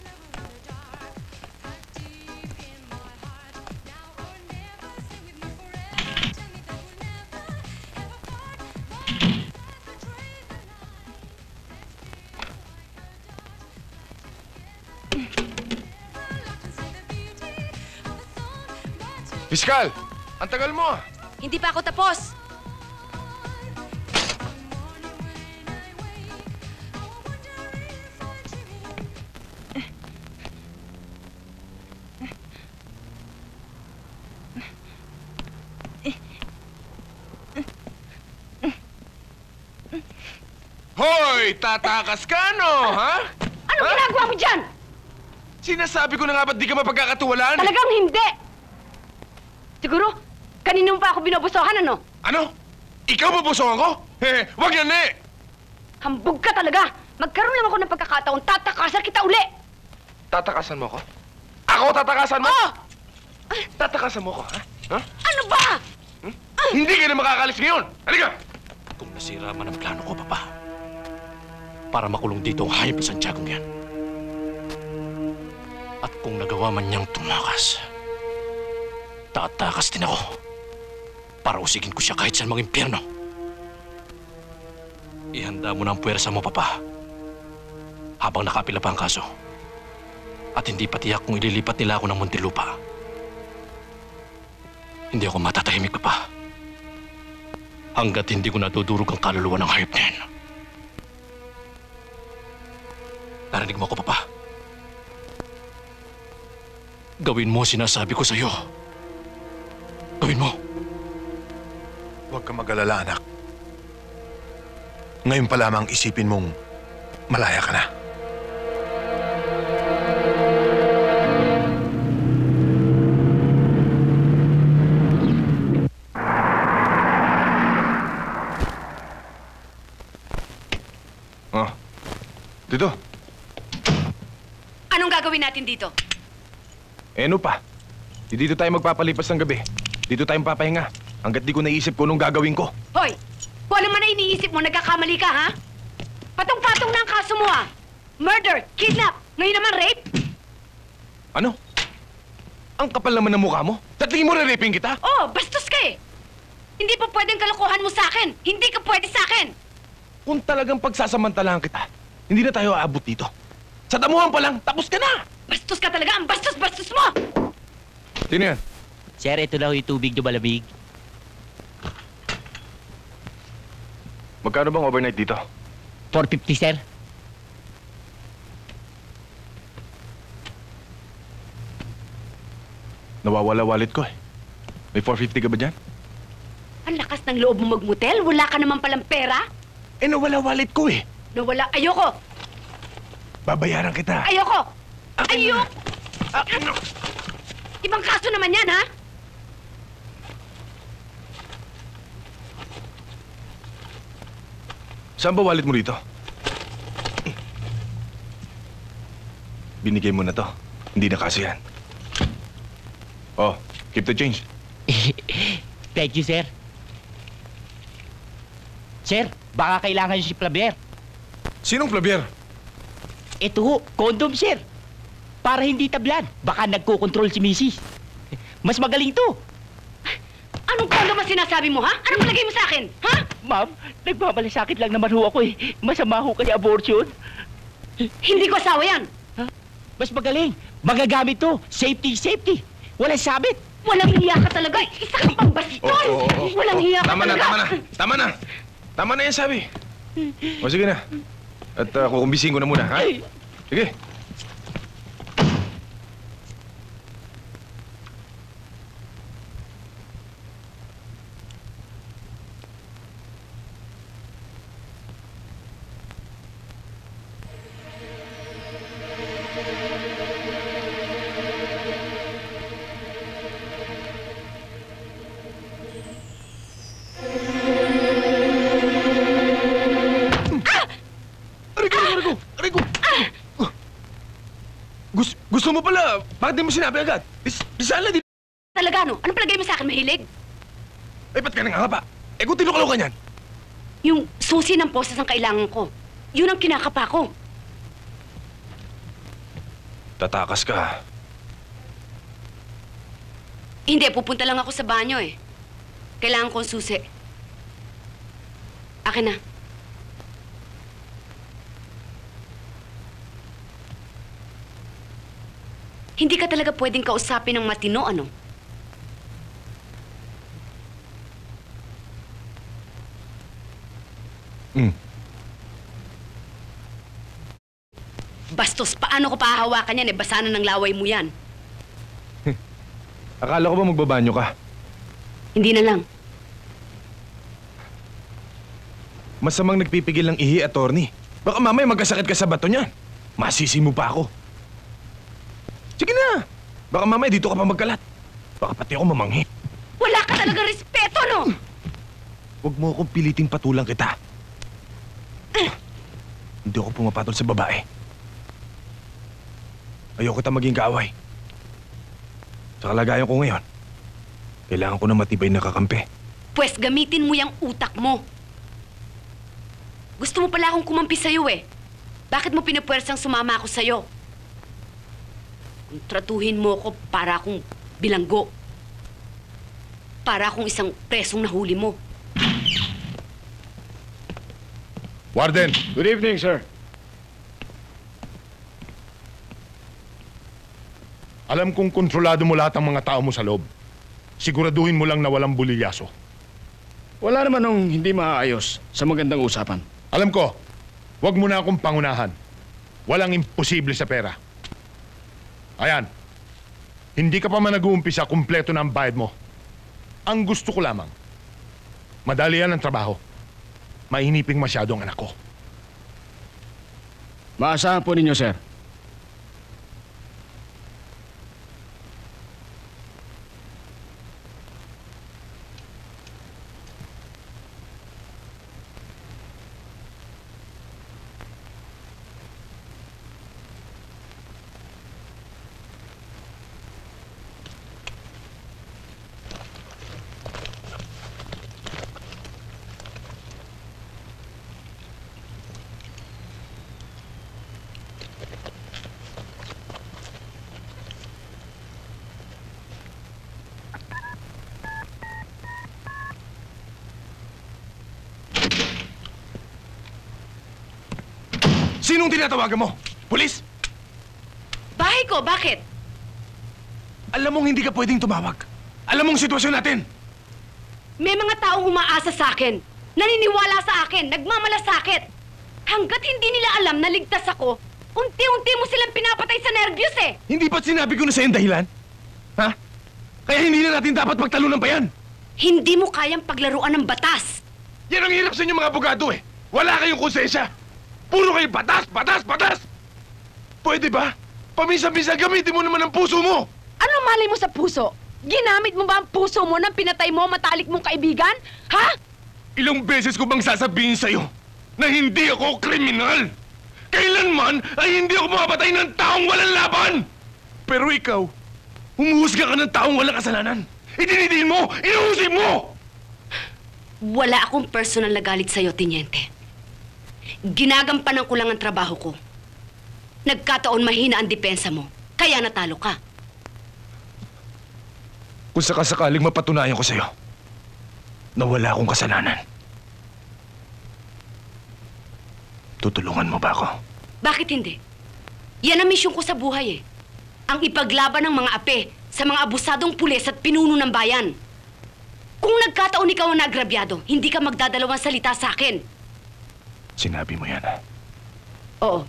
Piskal! Ang tagal mo! Hindi pa ako tapos! Hoy! Tatakas ka, no? Ha? Anong ha? ginagawa mo dyan? Sinasabi ko na nga ba't di ka mapagkakatuwalaan? Talagang hindi! Siguro, kanina mo pa ako binobosohan, ano? Ano? Ikaw bobosohan ko? Hehe, wag yan eh! Hambog ka talaga! Magkaroon lang ako ng pagkakataon, tatakasan kita uli! Tatakasan mo ko? Ako tatakasan mo? Oh! Tatakasan mo ko, ha? Ha? Ano ba? Hmm? Hindi ka na makakalis ngayon! Halika! Kung nasira man ang plano ko, Papa, para makulong dito ang hayop sa Santiago yan. At kung nagawa man niyang tumakas, tatakas din ako para usigin ko siya kahit saan mang impyerno. Ihanda mo na ang puwersa mo, Papa, habang nakapila pa ang kaso. At hindi patiyak kung ililipat nila ako ng Muntinlupa. Hindi ako matatahimik, Papa, hanggat hindi ko nadudurog ang kaluluwa ng hayop na yan. Narinig mo ako, Papa? Gawin mo sinasabi ko sa'yo. Gawin mo. Huwag ka mag-alala, anak. Ngayon pa lamang isipin mong malaya ka na. Oh, dito. Anong gagawin natin dito? Eh, ano pa? Di dito tayo magpapalipas ng gabi. Dito tayo papahinga. Hanggat di ko naisip kung anong gagawin ko. Hoy! Kung ano man na iniisip mo, nagkakamali ka, ha? Patong-patong na ang kaso mo, ha? Murder! Kidnap! Ngayon naman, rape? Ano? Ang kapal naman ng mukha mo? Sa tingin mo re-raping kita? Oh, bastos ka eh! Hindi pa pwedeng kalokohan mo sa akin! Hindi ka pwede sa akin! Kung talagang pagsasamantalahan kita, hindi na tayo aabot dito. Sa damuhan pa lang, tapos ka na! Bastos ka talaga! Ang bastos-bastos mo! Sino yan? Sir, ito daw yung tubig na malamig. Magkano bang overnight dito? four fifty, sir. Nawawala wallet ko eh. May four fifty ka ba dyan? Ang lakas ng loob mo magmotel? Wala ka naman palang pera? Eh, nawala wallet ko eh. Nawala. Ayoko! Babayaran kita. Ayoko! Ayoko! Ano? Ibang kaso naman yan, ha? Saan ba wallet mo rito? Binigay mo na to. Hindi na kaso yan. Oh, keep the change. Thank you, sir. Sir, baka kailangan si Flavier. Sinong Flavier? Ito ho, condom, sir. Para hindi tablan. Baka nagkokontrol si Missus Mas magaling to. Anong condom ang sinasabi mo, ha? Anong palagay mo sa akin, ha? Ma'am, nagmamalasakit lang naman ho ako eh. Masama ho kaya abortion. Hindi ko asawa yan. Ha? Mas magaling. Magagamit to. Safety, safety. Walang sabit. Walang hiya ka talaga. Isa ka pang baston. Oh, oh, oh, oh. Walang hiya ka Tama na, talaga. tama na. Tama na. Tama na yan sabi. O sige na. At uh, kukumbisin ko na muna, ha? Sige. Gusto mo pala, bakit di mo sinabi agad? Bis Bisala di... Talaga, no? Anong palagay mo sa akin, mahilig? Eh, ba't ka nangangapa? Eh, kung tinukalaw yan? Yung susi ng poses ang kailangan ko. Yun ang kinakapa ko. Tatakas ka. Hindi, pupunta lang ako sa banyo eh. Kailangan kong susi. Akin na. Hindi ka talaga pwedeng kausapin ng matino, ano? Hmm. Bastos, paano ko pahahawakan yan? Eh, basa na ng laway mo yan. Akala ko ba magbabanyo ka? Hindi na lang. Masamang nagpipigil ng ihi, attorney. Baka mamaya magkasakit ka sa bato niyan. Masisi mo pa ako. Sige na! Baka mamaya dito ka pa magkalat. Baka pati ako mamanghi. Wala ka talaga respeto, no? Huwag mo akong piliting patulang kita. Hindi ako pumapatol sa babae. Ayoko kita maging kaaway. Sa kalagayan ko ngayon, kailangan ko na matibay na kakampi. Pwes gamitin mo yung utak mo. Gusto mo pala akong kumampi sa'yo eh. Bakit mo pinapwersang sumama ako sa'yo? Kung tratuhin mo ako para akong bilanggo. Para akong isang presong nahuli mo. Warden! Good evening, sir. Alam kong kontrolado mo lahat ng mga tao mo sa loob. Siguraduhin mo lang na walang bulilyaso. Wala naman nung hindi maaayos sa magandang usapan. Alam ko, wag mo na akong pangunahan. Walang imposible sa pera. Ayan, hindi ka pa man nag-uumpisa, kumpleto na ang bayad mo. Ang gusto ko lamang, madali yan ang trabaho. Mainiping masyado ang anak ko. Maasahan po ninyo, sir. Sinong tinatawagan mo? Pulis? Bahay ko, bakit? Alam mong hindi ka pwedeng tumawag. Alam mong sitwasyon natin. May mga taong umaasa sa akin, naniniwala sa akin, nagmamalasakit. Hanggat hindi nila alam na ligtas ako, unti-unti mo silang pinapatay sa nervyos eh. Hindi ba't sinabi ko na sa'yo ang dahilan? Ha? Kaya hindi na natin dapat magtalunan pa yan. Hindi mo kayang paglaruan ng batas. Yan ang hirap sa inyo mga abogado eh. Wala kayong konsensya. Puro kayo batas, batas, batas. Pwede ba? Paminsan-minsan gamitin mo naman ang puso mo. Ano malay mo sa puso? Ginamit mo ba ang puso mo nang pinatay mo matalik mong kaibigan? Ha? Ilang beses ko bang sasabihin sa'yo na hindi ako kriminal? Kailanman ay hindi ako mapatay ng taong walang laban! Pero ikaw, humuhusga ka ng taong walang kasalanan. Idinidiin mo! Inuusig mo! Wala akong personal na galit sa'yo, Tiniente. Ginagampanan ko lang ang trabaho ko. Nagkataon mahina ang depensa mo, kaya natalo ka. Kung sakasakaling mapatunayan ko sa'yo na wala akong kasalanan, tutulungan mo ba ako? Bakit hindi? Yan ang misyon ko sa buhay eh. Ang ipaglaban ng mga ape sa mga abusadong pulis at pinuno ng bayan. Kung nagkataon ikaw ang nagrabyado, hindi ka magdadalawang salita sa akin. Sinabi mo yan, ha? Oo.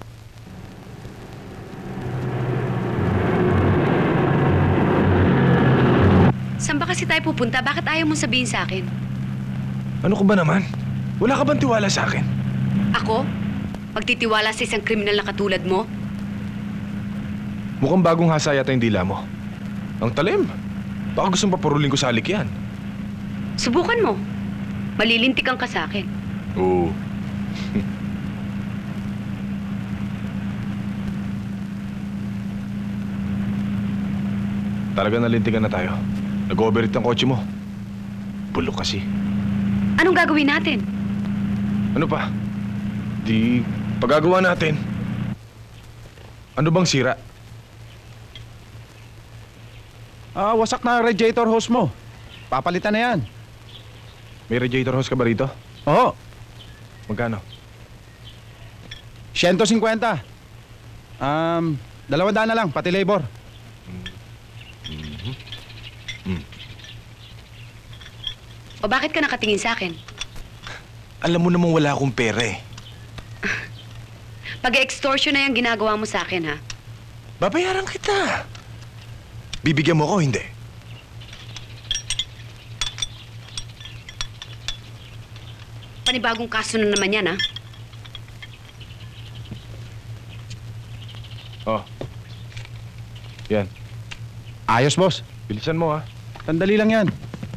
Saan ba kasi tayo pupunta? Bakit ayaw mong sabihin sa akin? Ano ko ba naman? Wala ka bang tiwala sa akin? Ako? Magtitiwala sa isang kriminal na katulad mo? Mukhang bagong hasa yata yung dila mo. Ang talim. Baka gustong paparuling ko sa alik yan. Subukan mo. Malilintikan ka sa akin. Oo. Talaga nalintikan na tayo. Nag-overheat ang kotse mo. Bulok kasi. Anong gagawin natin? Ano pa? Di pagagawa natin. Ano bang sira? Ah, wasak na radiator hose mo. Papalitan na yan. May radiator hose ka ba rito? Oo. Magkano? one fifty. Um, dalawang daan na lang, pati labor. Mm-hmm. Mm. O bakit ka nakatingin sa akin? Alam mo namang wala akong pera eh. Pag-extortion na yung ginagawa mo sa akin, ha? Babayaran kita. Bibigyan mo ako, hindi? Panibagong kaso na naman yan, ha? Oh. Yan. Ayos, boss. Bilisan mo, ha? Sandali lang yan.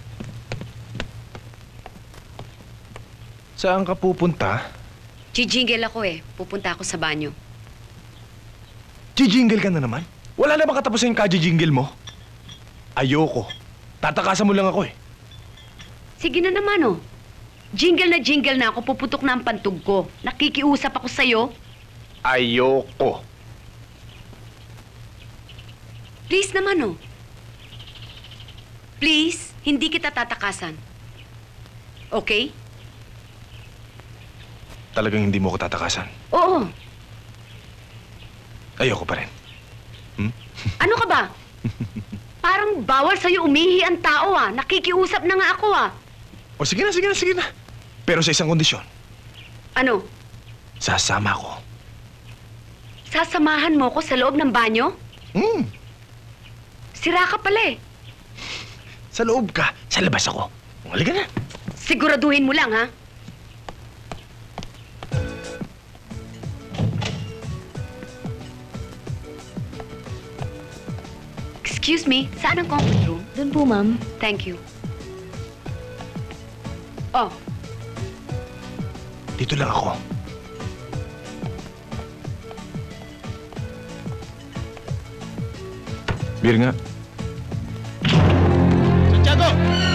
Saan ka pupunta? Jijingle ako eh. Pupunta ako sa banyo. Jijingle ka na naman? Wala na bang katapusan yung kajijingle mo? Ayoko. Tatakasan mo lang ako eh. Sige na naman oh. Jingle na jingle na ako, puputok na ang pantug ko. Nakikiusap ako sa'yo. Ayoko. Please naman oh. Please, hindi kita tatakasan. Okay? Talagang hindi mo ko tatakasan? Oo. Ayoko pa rin. Hmm? Ano ka ba? Parang bawal sa'yo umihi ang tao ah. Nakikiusap na nga ako ah. O sige na, sige na, sige na. Pero sa isang kondisyon. Ano? Sasama ko. Sasamahan mo ko sa loob ng banyo? Hmm. Sira ka pala eh. Sa loob ka, sa labas ako. Halika na. Siguraduhin mo lang ha. Excuse me, saan ang comfort room? Doon po, ma'am. Thank you. Oh, Dito lang ako. Beer nga. Santiago!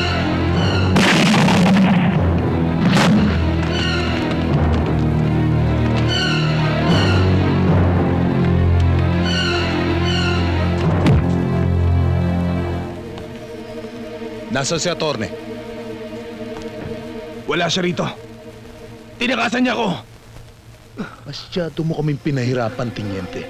Nasaan si Attorney? Wala siya rito. Tinakasan niya ako. Masyado mo kaming pinahirapan, Tiniente.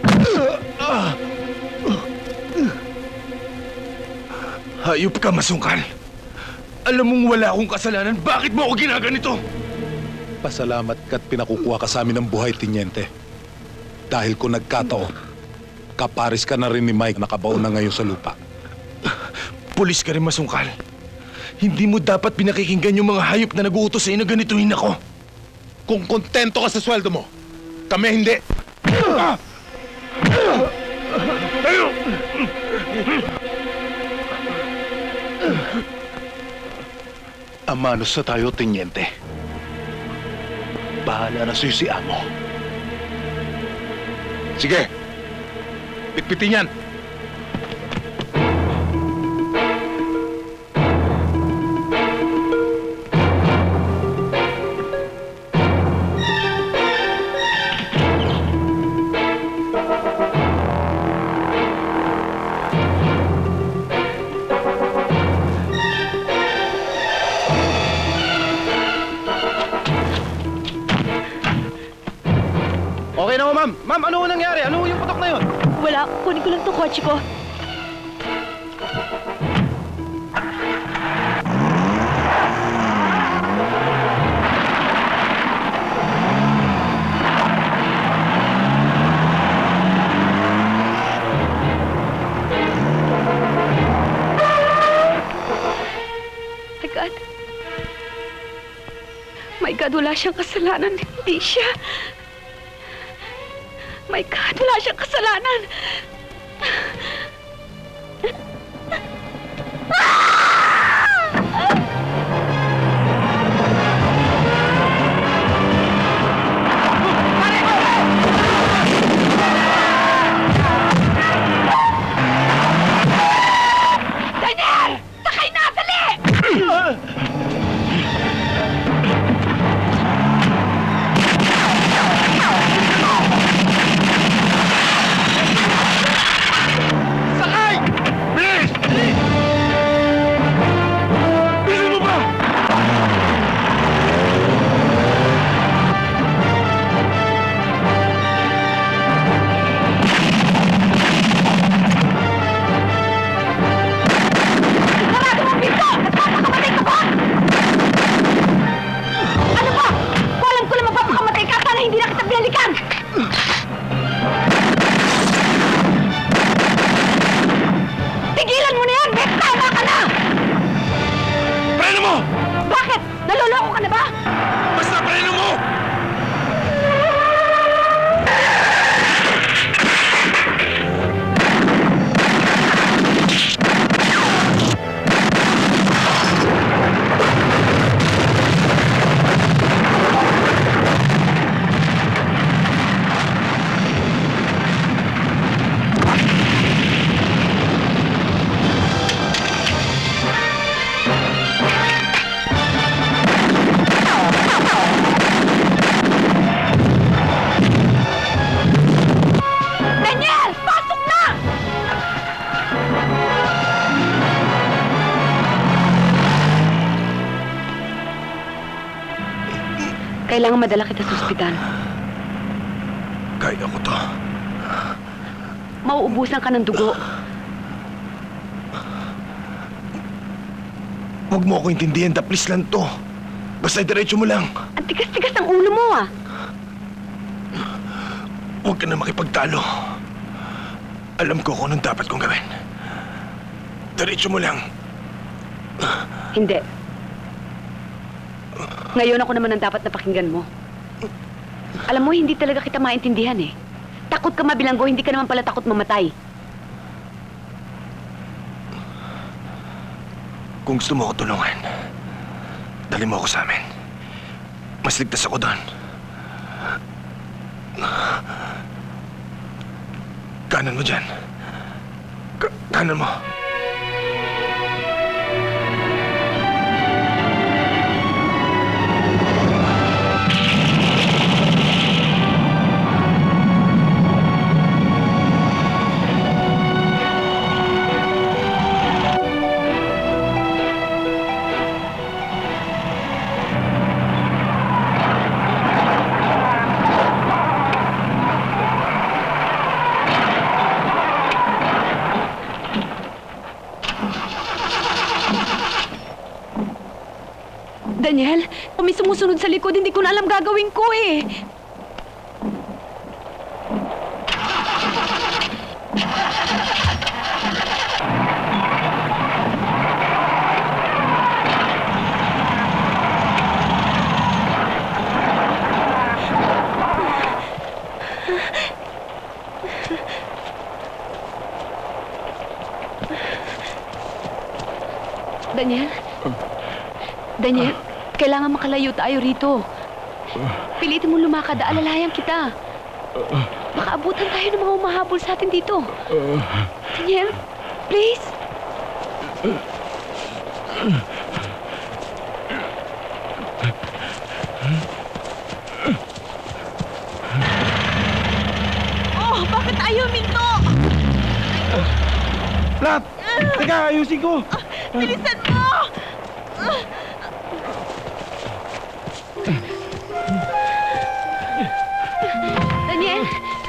Hayop ka, masungkal. Alam mong wala akong kasalanan. Bakit mo ako ginaganito? Pasalamat ka't pinakukuha ka sa amin ng buhay, Tiniente. Dahil kung nagkataon, kaparis ka na rin ni Mike nakabaon na ngayon sa lupa. Pulis ka rin, masungkal. Hindi mo dapat pinakikinggan yung mga hayop na nag-uutos sa'yo na ganituhin ako. Kung kontento ka sa sweldo mo, kami hindi. Amanos sa tayo, Tiniente. Bahala na sa'yo si Amo. Sige, pitpitin yan. Okay na ho, ma'am. Ma'am, ano ho nangyari? Ano ho yung putok na yun? Wala, kunin ko lang itong kotse ko. My God. My God, wala siyang kasalanan. Hindi siya. My God, wala siyang kasalanan. Daniel! Sakay na! Dali! Tigilan mo na yan! May tama ka na! Preno mo! Bakit? Naloloko ka na ba? Basta preno mo! Kailangan madala kita sa ospital. Kaya ko to. Mauubusan ka ng dugo. Huwag mo ako intindihan, please lang to. Basta diretso mo lang. Ang tigas-tigas ng ulo mo, ah. Huwag ka na makipagtalo. Alam ko kung anong dapat kong gawin. Diretso mo lang. Hindi. Ngayon ako naman ang dapat na pakinggan mo. Alam mo, hindi talaga kita maintindihan eh. Takot ka mabilanggo, hindi ka naman pala takot mamatay. Kung gusto mo ako tulungan, dali mo ako sa amin. Mas ligtas ako doon. Kanan mo dyan. Ka- kanan mo. Daniel, kung may sumusunod sa likod, hindi ko na alam gagawin ko eh. Daniel? Daniel, kailangan makalayo tayo rito. Pilitin mo lumakad, alalayan kita. Baka abutan tayo ng mga umahabol sa atin dito. Daniel, please. Oh, bakit ayaw minto? Plat! Teka, ayusin ko! Bilisan mo! Daniel!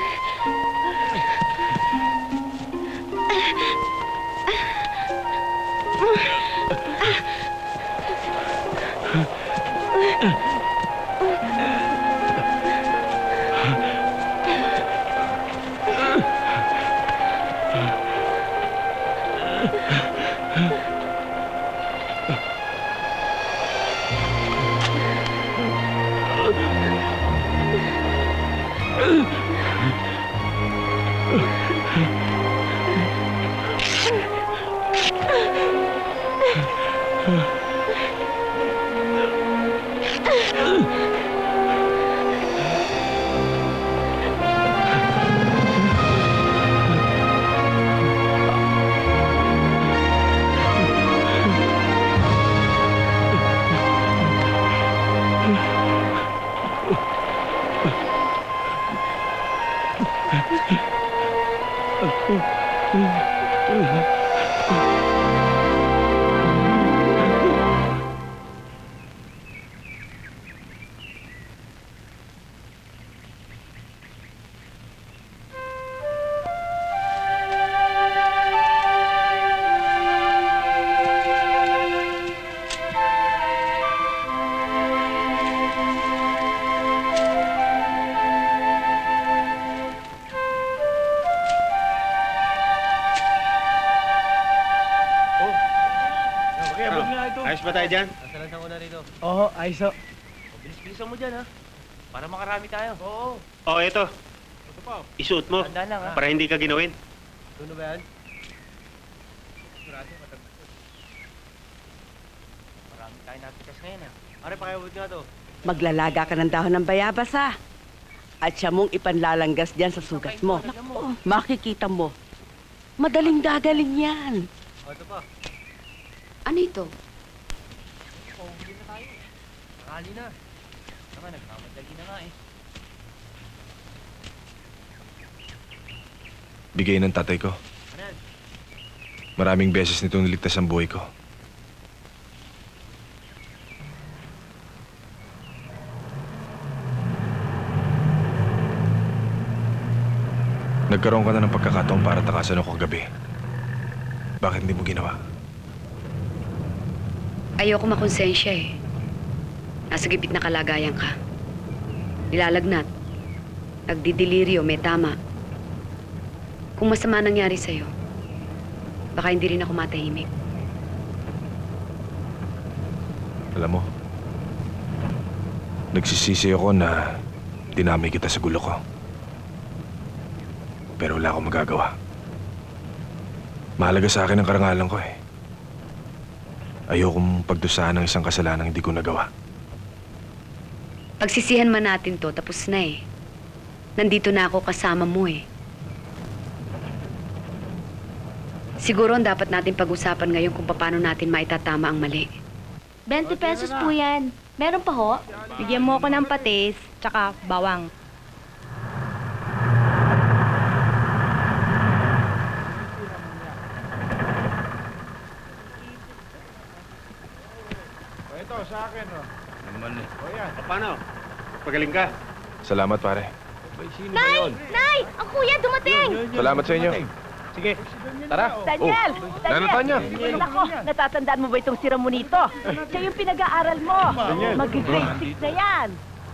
Ayos ba tayo dyan? Nasalan na una rito. Oo, ayos o. Bilis-bilisan mo dyan, ha? Para makarami tayo. Oo. Oh, eto. Ito pa. Isuot mo. Tandaan lang, ha? Para hindi ka ginawin. Tuno ba yan? Sigurado, matagdas. Marami tayo natikas ngayon, ha? Pare, pakiabot nga to. Maglalaga ka ng dahon ng bayabas, ha? At siya mong ipanlalanggas dyan sa sugat mo. Naku, makikita mo. Madaling gagaling yan. O, ito pa. Ano ito? Oh, huli na tayo. Nakali na. Tama, nagmamadali na nga eh. Bigay ng tatay ko. Maraming beses nitong niligtas ang buhay ko. Nagkaroon ka na ng pagkakataon para takasan ako kagabi. Bakit hindi mo ginawa? Ayoko makonsensya eh. Nasa gipit na kalagayan ka. Nilalagnat. Nagdidelirio, may tama. Kung masama nangyari sa'yo, baka hindi rin ako matahimik. Alam mo, nagsisisi ako na dinamay kita sa gulo ko. Pero wala akong magagawa. Mahalaga sa akin ang karangalan ko eh. Ayokong pagdusahan ng isang kasalanang hindi ko nagawa. Pagsisihan man natin to, tapos na eh. Nandito na ako kasama mo eh. Siguro ang dapat natin pag-usapan ngayon kung paano natin maitatama ang mali. twenty pesos po yan. Meron pa ho? Bigyan mo ako ng patis, tsaka bawang. Ito, sa akin, oh. Naman eh. O yan. Paano? Pagaling ka. Salamat, pare. Nay! Nay! Ang kuya dumating! Salamat sa inyo. Sige, tara. Daniel! Oh. Daniel! Nanatanya. Nako, natatandaan mo ba itong si Ramonito? Siya yung pinag-aaral mo. Daniel. Mag-grade six na yan.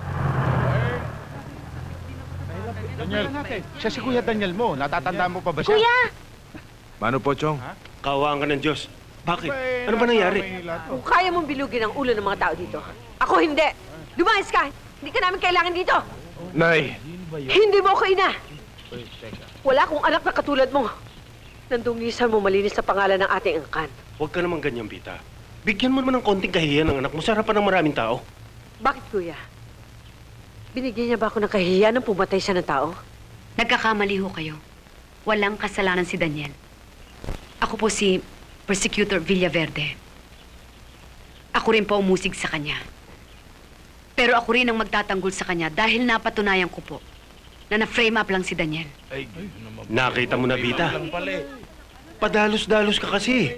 Daniel, siya si Kuya Daniel mo. Natatandaan mo pa ba siya? Kuya! Mano po, Chong? Kawaan ka ng Diyos. Bakit? Ano ba nangyari? Kung kaya mong bilugin ang ulo ng mga tao dito, ako hindi. Lumayas ka! Hindi ka namin kailangan dito! Nay! Hindi mo ako ina! Wala akong anak na katulad mo. Nandungisan mo malinis sa pangalan ng ating angkan. Huwag ka naman ganyan, Bita. Bigyan mo naman ng konting kahihiyan ng anak mo sa harapan ng maraming tao. Bakit, kuya? Binigyan niya ba ako ng kahihiyan nang pumatay siya ng tao? Nagkakamali ho kayo. Walang kasalanan si Daniel. Ako po si Persecutor Villaverde. Ako rin po umusig sa kanya. Pero ako rin ang magtatanggol sa kanya dahil napatunayan ko po na na-frame up lang si Daniel. Nakita mo na, Bita. Padalos-dalos ka kasi.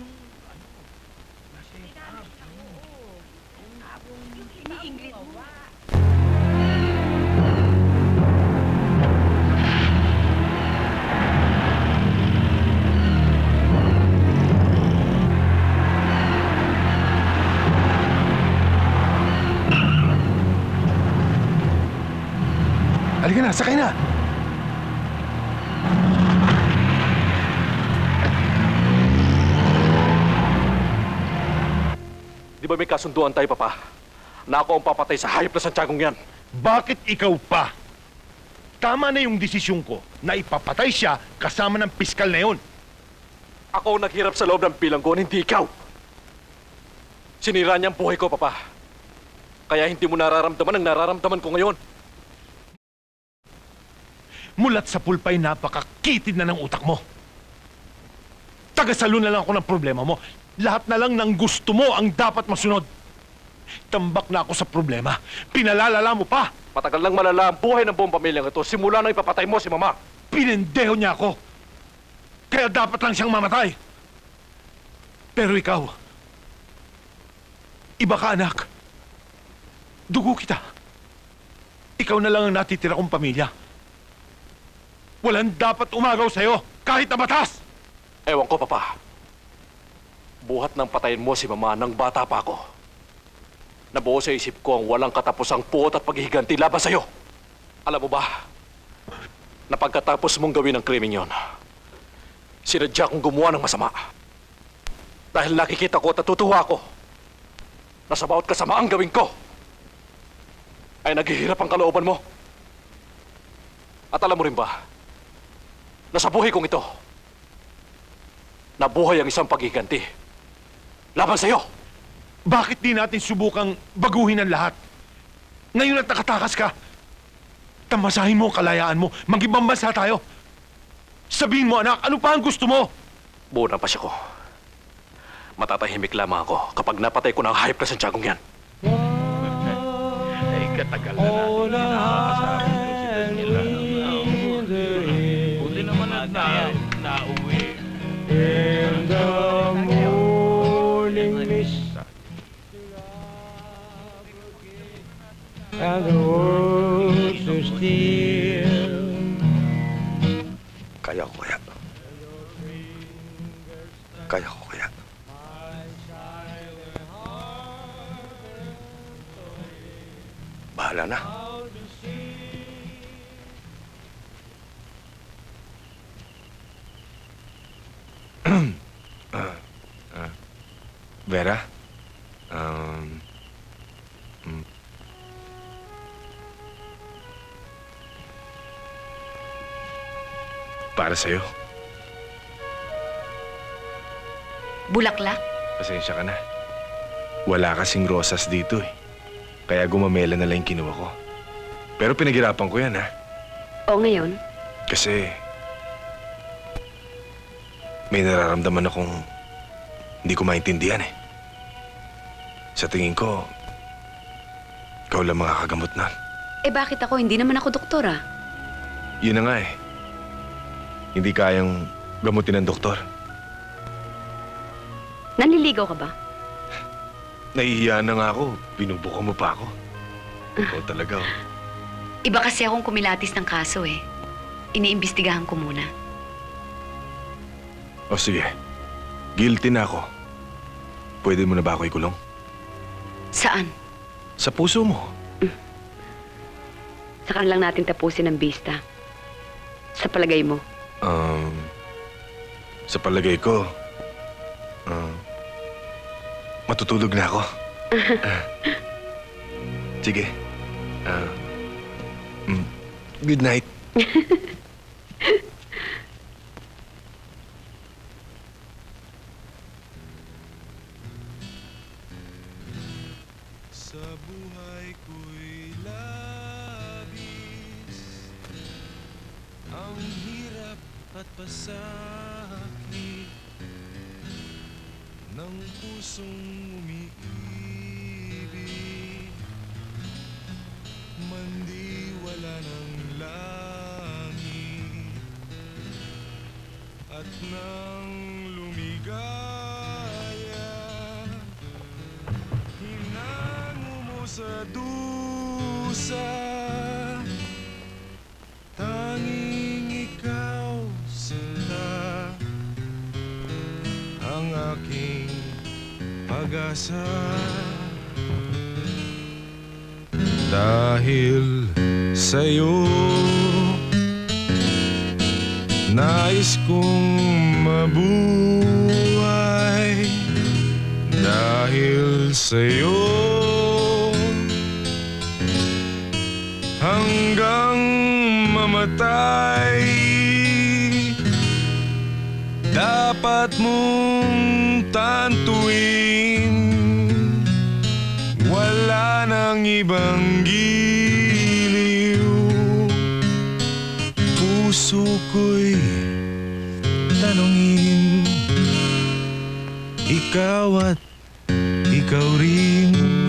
Halika na, sakay na! Di ba may kasunduan tayo, Papa? Na ako ang papatay sa hayop na Santiago'ng yan. Bakit ikaw pa? Tama na yung desisyon ko na ipapatay siya kasama ng piskal na yun. Ako ang naghirap sa loob ng bilanggo, hindi ikaw. Sinira niya ang buhay ko, Papa. Kaya hindi mo nararamdaman ang nararamdaman ko ngayon. Mulat sa pulpay, napakakitid na ng utak mo. Tagasalo na lang ako ng problema mo. Lahat na lang ng gusto mo ang dapat masunod. Tambak na ako sa problema. Pinalalala mo pa. Matagal lang malala ang buhay ng buong pamilyang ito simula nang ipapatay mo si Mama. Pinendeho niya ako. Kaya dapat lang siyang mamatay. Pero ikaw, iba ka, anak. Dugo kita. Ikaw na lang ang natitira kong pamilya. Walang dapat umagaw sa'yo, kahit na batas! Ewan ko, Papa. Buhat ng patayin mo si Mama nang bata pa ako. Nabuo sa isip ko ang walang katapusang puot at paghihiganti laban sa'yo. Alam mo ba, na pagkatapos mong gawin ang krimeng yon, sinadya kong gumawa ng masama. Dahil nakikita ko at natutuwa ko na sa bawat kasamaang gawin ko, ay naghihirap ang kalooban mo. At alam mo rin ba, na sa buhay kong ito, nabuhay ang isang paghiganti laban sa'yo. Bakit di natin subukang baguhin ang lahat? Ngayon at nakatakas ka, tamasahin mo ang kalayaan mo, mag-ibang bansa tayo. Sabihin mo, anak, ano pa ang gusto mo? Buo ng pasya ko. Matatahimik lamang ako kapag napatay ko ng hayop na Santiago'ng yan. Ay, katagal na natin. Nauwi. In the morning mist and the world so still. Kaya ko kaya? Kaya ko kaya? Bahala na. uh, uh, Vera? Um, mm. Para sa'yo. Bulaklak? Pasensya ka na. Wala kasing rosas dito eh. Kaya gumamela na lang yung kinuha ko. Pero pinaghirapan ko yan, ha? O ngayon? Kasi may nararamdaman akong hindi ko maintindihan eh. Sa tingin ko, ikaw lang makakagamot na. Eh bakit ako? Hindi naman ako doktor, ah. Yun na nga eh. Hindi kayang gamutin ng doktor. Nanliligaw ka ba? Nahihiya na nga ako. Binubuko mo pa ako. Ikaw talaga, oh. Iba kasi akong kumilatis ng kaso, eh. Iniimbestigahan ko muna. O sige, guilty na ako. Pwede mo na ba ako ikulong? Saan? Sa puso mo. Saka lang natin tapusin ang bista. Sa palagay mo? Um, sa palagay ko, um, matutulog na ako. Ah, sige. Ah, mm, good night. Sa buhay ko'y labis ang hirap at pasakit ng pusong umiibig, mandiwala ng langit at nang lumigaya, hinango mo sa dusa, tanging ikaw sinta ang aking pag-asa. Dahil sa'yo nais kong mabuhay. Dahil sa'yo hanggang mamatay, dapat mong tantuin, wala nang ibang giliw. Puso ko'y tanongin, ikaw at ikaw rin.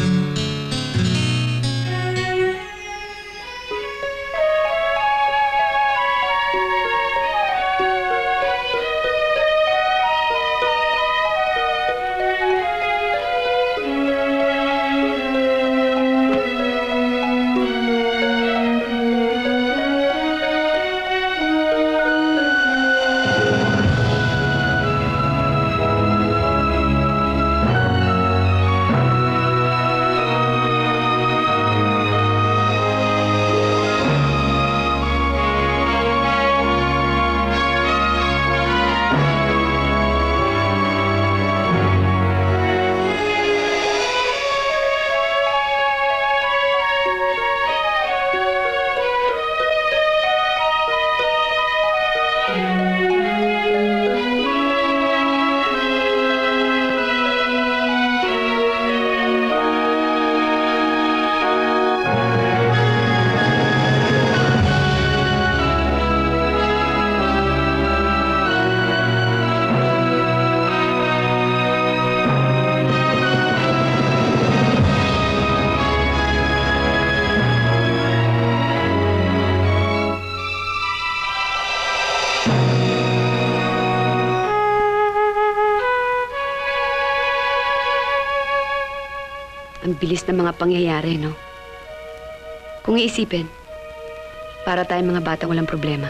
Ang bilis ng mga pangyayari, no? Kung iisipin, para tayong mga batang walang problema.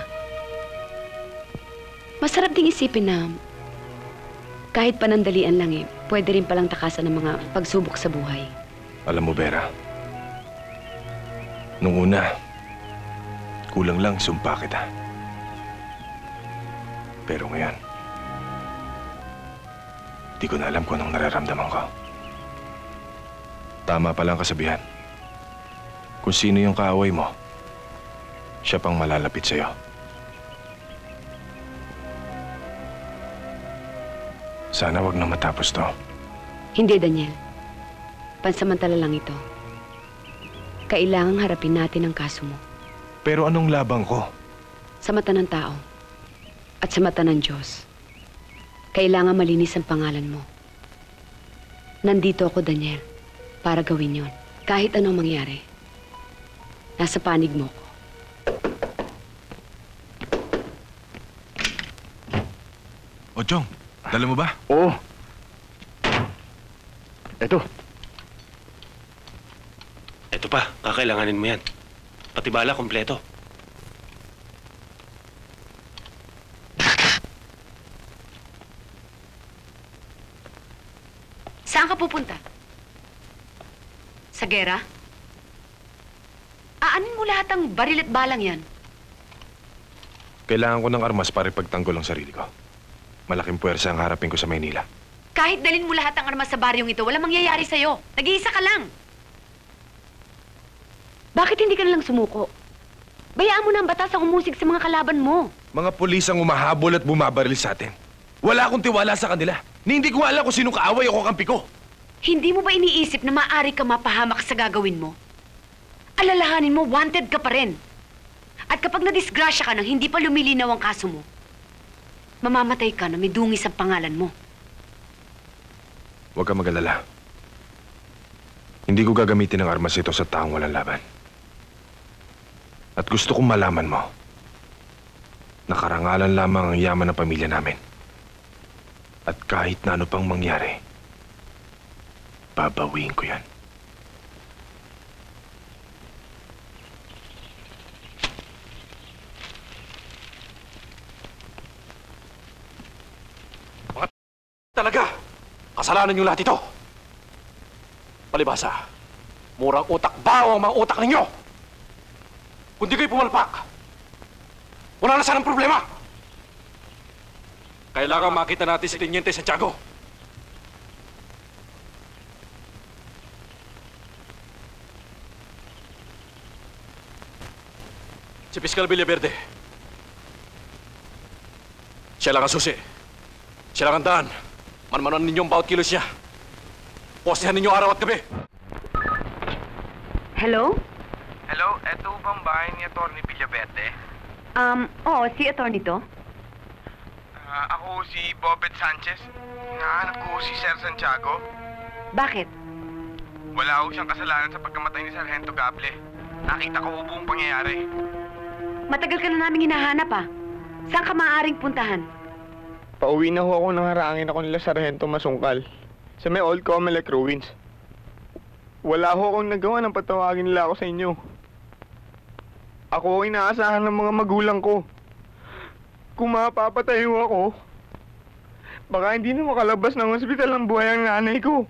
Masarap ding isipin na kahit panandalian lang eh, pwede rin palang takasan ng mga pagsubok sa buhay. Alam mo, Vera, nung una, kulang lang sumpa kita. Pero ngayon, di ko na alam kung anong nararamdaman ko. Tama palang kasabihan. Kung sino yung kaaway mo, siya pang malalapit sa'yo. Sana wag na matapos to. Hindi, Daniel. Pansamantala lang ito. Kailangang harapin natin ang kaso mo. Pero anong labang ko? Sa mata ng tao at sa mata ng Diyos, kailangan malinis ang pangalan mo. Nandito ako, Daniel, para gawin yon. Kahit anong mangyari, nasa panig mo ko. O, Chong, dala mo ba? Oo. Eto. Ito pa, kakailanganin mo yan. Pati bala, kompleto. Saan ka pupunta? Sa gera? Aanin mo lahat ang baril at balang yan. Kailangan ko ng armas para ipagtanggol ang sarili ko. Malaking puwersa ang harapin ko sa Maynila. Kahit dalin mo lahat ang armas sa baryong ito, walang mangyayari sa'yo. Nag-iisa ka lang. Bakit hindi ka nalang sumuko? Bayaan mo na ang batas ang umusig sa mga kalaban mo. Mga pulis ang umahabol at bumabaril sa atin. Wala akong tiwala sa kanila. Ni hindi ko alam kung sinong kaaway o kakampi ko. Hindi mo ba iniisip na maaari ka mapahamak sa gagawin mo? Alalahanin mo, wanted ka pa rin. At kapag nadisgrasya ka nang hindi pa lumilinaw ang kaso mo, mamamatay ka na may dungis ang pangalan mo. Huwag kang mag-alala. Hindi ko gagamitin ang armas ito sa taong walang laban. At gusto kong malaman mo, nakarangalan lamang ang yaman ng pamilya namin. At kahit na ano pang mangyari, babawiin ko yan. Mga talaga! Kasalanan niyo lahat ito! Palibasa, murang utak bawo ang mga utak ninyo! Kung di kayo pumalpak, wala na sanang problema! Kailangan makita natin si Teniente Santiago. Si Piskal Villaverde. Siya lang ang susi. Siya lang ang daan. Manmanon ninyo ang bawat kilos niya. Postehan ninyo araw at gabi. Hello? Hello, eto bang bahay ni Atty. Villaverde? Um, oo, si attorney to. Ah, ako si Bobet Sanchez. Hinahanap ko si Sir Santiago. Bakit? Wala ho siyang kasalanan sa pagkamatay ni Sargento Gable. Nakita ko ho buong pangyayari. Matagal ka na namin hinahanap ah. Saan ka maaaring puntahan? Pauwi na ho ako nang harangin ako nila Sargento Masungkal sa may Old Comelec Ruins. Wala ho akong nagawa nang patawagin nila ako sa inyo. Ako ang inaasahan ng mga magulang ko. Kung mapapatay ho ako, baka hindi na makalabas ng ospital ang buhay ang nanay ko.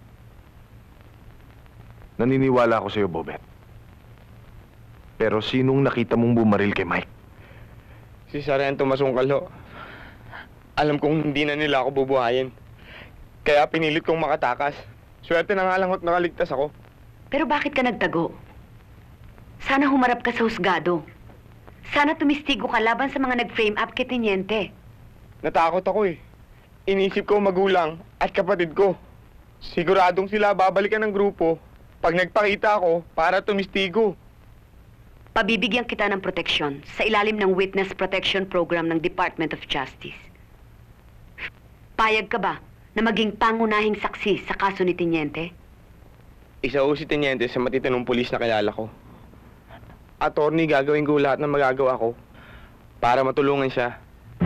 Naniniwala ako sa iyo, Bobet. Pero sinong nakita mong bumaril kay Mike? Si Sargento Masungkal ho. Alam kong hindi na nila ako bubuhayin. Kaya pinilit kong makatakas. Swerte na nga lang at nakaligtas ako. Pero bakit ka nagtago? Sana humarap ka sa husgado. Sana tumistigo ka laban sa mga nag-frame up kay Teniente. Natakot ako eh. Inisip ko magulang at kapatid ko. Siguradong sila babalikan ng grupo pag nagpakita ako para tumistigo. Pabibigyan kita ng proteksyon sa ilalim ng Witness Protection Program ng Department of Justice. Payag ka ba na maging pangunahing saksi sa kaso ni Teniente? Isa ho si Teniente sa matitinong pulis na kilala ko. Attorney, gagawin ko lahat ng magagawa ko para matulungan siya.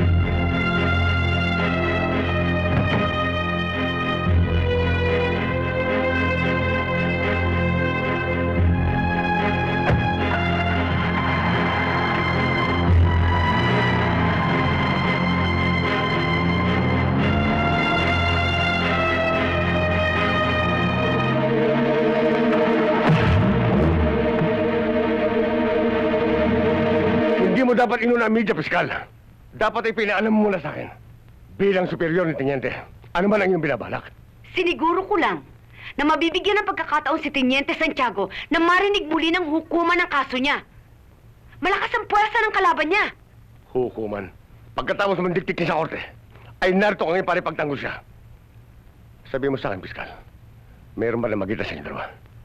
Hindi mo dapat inuna ang media, Piskal. Dapat ay pinaalam mo muna sa akin. Bilang superior ni Teniente, ano man ang iyong binabalak? Siniguro ko lang na mabibigyan ng pagkakataon si Teniente Santiago na marinig muli ng hukuman ng kaso niya. Malakas ang puwersa ng kalaban niya. Hukuman. Pagkatapos mandiktik niya sa korte, ay narito ka ngayon para ipagtanggol siya. Sabi mo sa akin, Piskal, mayroon ba na magita sa inyo dalawa?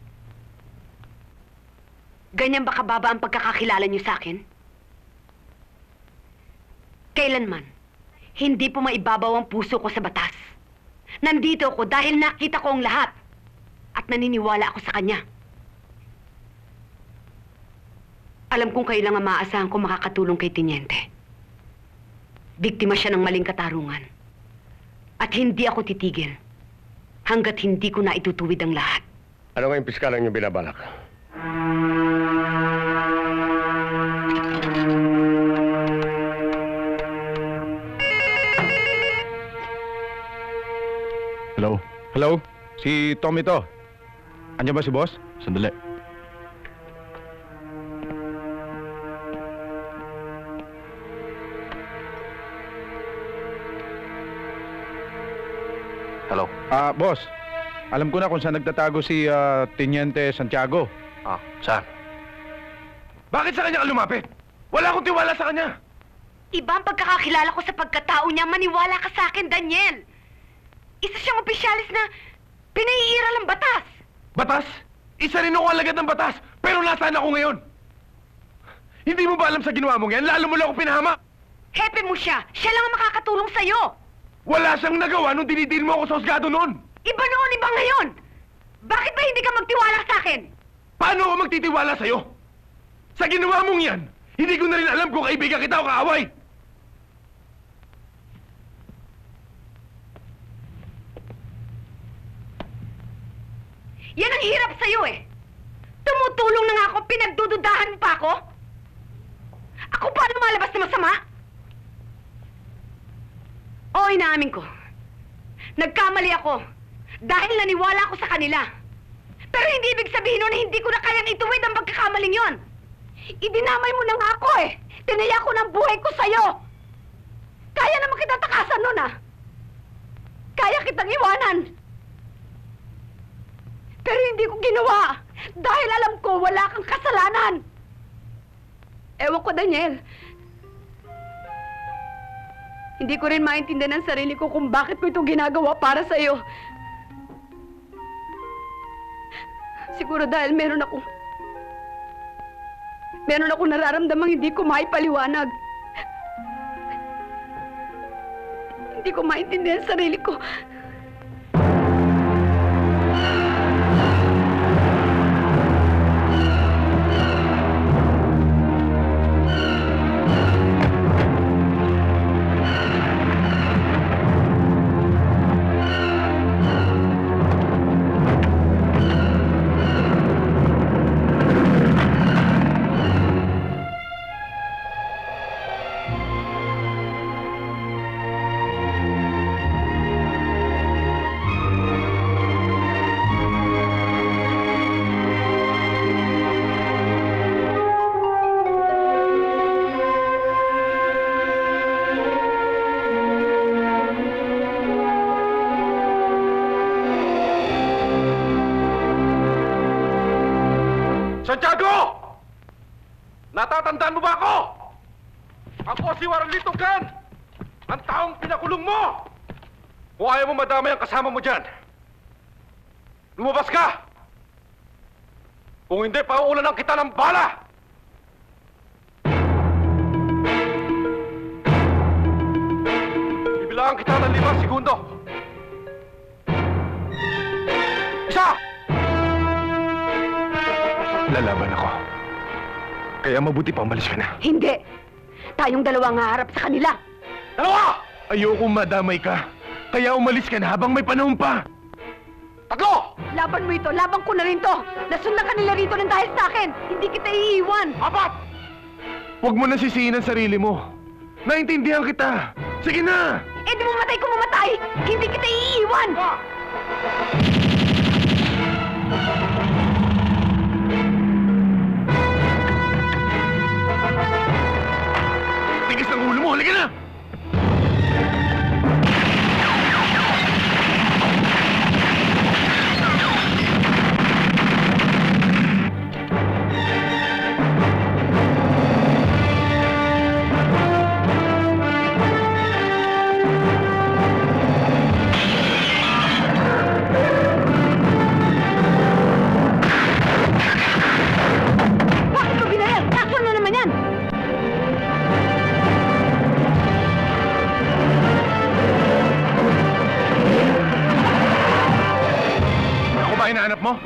Ganyan ba kababa ang pagkakakilala niyo sa akin? Kailanman, hindi po maibabaw ang puso ko sa batas. Nandito ako dahil nakita ko ang lahat at naniniwala ako sa kanya. Alam kong kailangan maaasahan ko makakatulong kay Teniente. Biktima siya ng maling katarungan. At hindi ako titigil hanggat hindi ko na itutuwid ang lahat. Ano nga yung Piskal ang iyong binabalak? Hello? Hello? Si Tommy to. Andiyan ba si boss? Sandali. Hello? Ah, boss. Alam ko na kung saan nagtatago si ah, Teniente Santiago. Ah, saan? Bakit sa kanya ka lumapit? Wala akong tiwala sa kanya. Iba ang pagkakakilala ko sa pagkatao niya, maniwala ka sa akin, Daniel. Isa siyang opisyalis na pinaiiral ang batas. Batas? Isa rin ako alagad ng batas, pero nasaan ako ngayon? Hindi mo ba alam sa ginawa mong yan? Lalo mo lang ako pinahama. Hepe mo siya. Siya lang ang makakatulong sa'yo. Wala siyang nagawa nung dinidin mo ako sa husgado noon. Iba noon, iba ngayon. Bakit ba hindi ka magtiwala sa akin? Paano ako magtitiwala sa'yo? Sa ginawa mong yan, hindi ko na rin alam kung kaibigan kita o kaaway. Yan ang hirap sa'yo eh. Tumutulong na nga ako, pinagdududahan pa ako. Ako pa lumalabas na masama? Oo, inaamin ko. Nagkamali ako dahil naniwala ako sa kanila. Pero hindi ibig sabihin nun na hindi ko na kayang ituwid ang pagkakamaling yon. Idinamay mo na nga ako eh. Tinaya ko ng buhay ko sa'yo. Kaya naman kitang takasan nun ah. Kaya kitang iwanan. Pero hindi ko ginawa dahil alam ko wala kang kasalanan. Ewan ko, Daniel. Hindi ko rin maintindihan ang sarili ko kung bakit ko ito ginagawa para sa'yo. Siguro dahil meron akong... Meron akong nararamdamang hindi ko maipaliwanag. Hindi ko maintindihan ang sarili ko. Santiago! Natatandaan mo ba ako? Ako si Warlito Gan! Ang taong pinakulong mo! Kung ayaw mo madamay ang kasama mo dyan, lumabas ka! Kung hindi, pauulanan kita ng bala! Bibilangan kita ng limang segundo. Isa! Lalaban ako. Kaya mabuti pa umalis ka na. Hindi! Tayong dalawa ang haharap sa kanila. Dalawa! Ayokong madamay ka. Kaya umalis ka na habang may panahon pa. Tatlo! Laban mo ito, laban ko na rin to. Nasundan ka nila rito ng dahil sa akin. Hindi kita iiwan. Apat! Huwag mo na sisihin ang sarili mo. Naintindihan kita. Sige na! Eh di mamatay kung mamatay. Hindi kita iiwan. Ah! Tigis ng ulo mo, halika na! Bakit mo binayag? Takson mo naman yan! Ako ba hinahanap mo?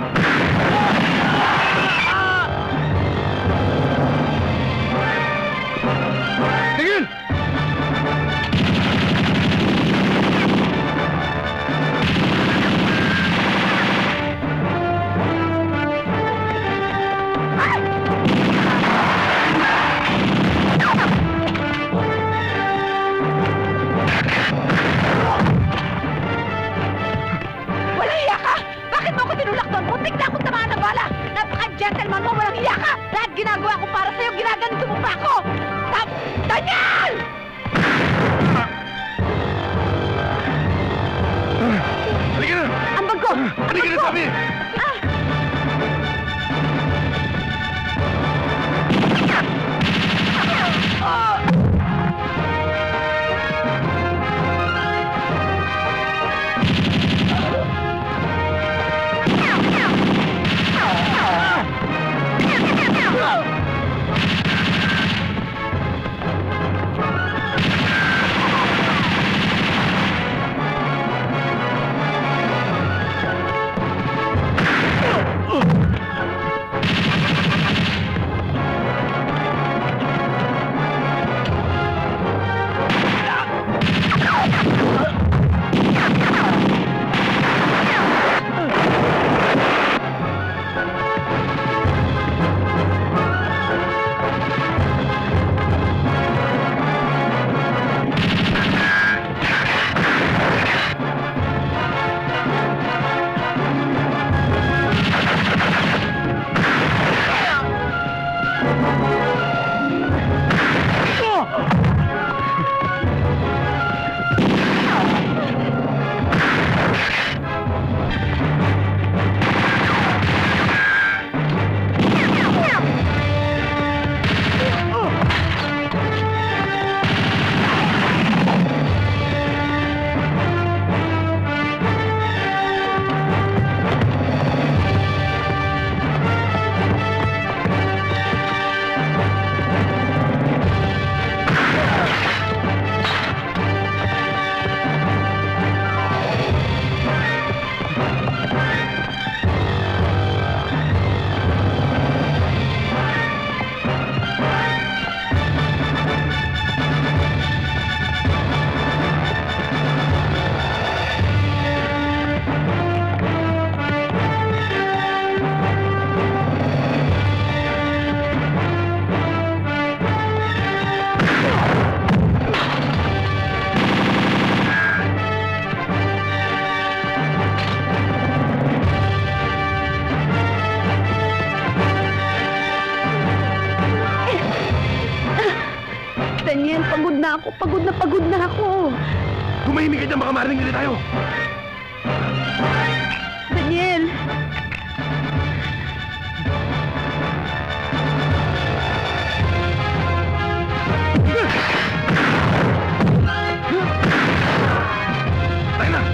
Tigil! Walang iya ka! Ano ka nasabi? Daniel, pagod na ako. Pagod na pagod na ako. Tumahimik ka dyan, baka marinig nila tayo. Daniel! Tayo na!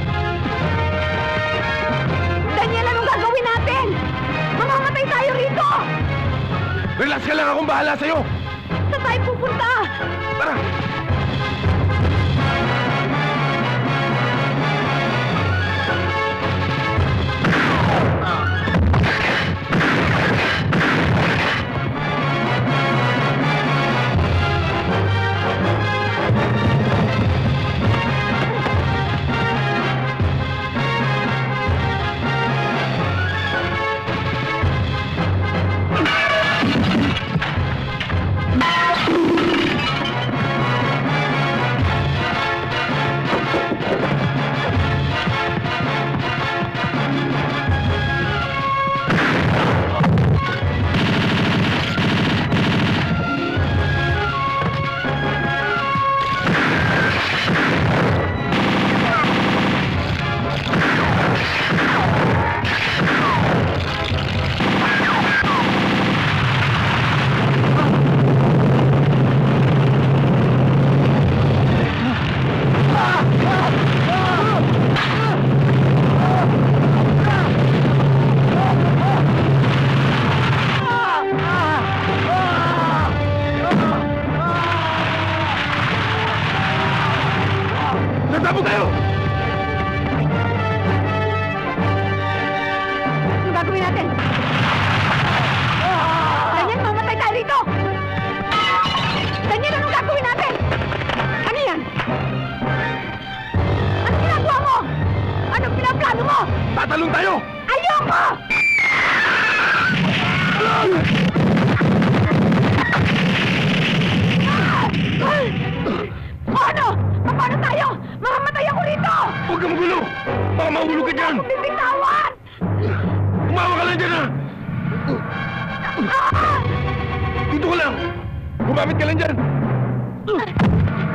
Daniel, anong gagawin natin? Mamamatay tayo rito! Relax ka lang, akong bahala sa'yo! Saan tayo pupunta? Tara! Nagtabog tayo! Anong gagawin natin? Daniel, mamatay tayo rito! Daniel, anong gagawin natin? Ano yan? Anong ginagawa mo? Anong pinaplano mo? Tatalon tayo! Ayoko! Ano? Paano tayo? Mamamatay ako rito! Huwag ka magulo! Baka mahulog ka dyan! Ako bibitawan! Umawa ka lang dyan, ha! Ah! Dito ka lang! Gumamit ka lang dyan!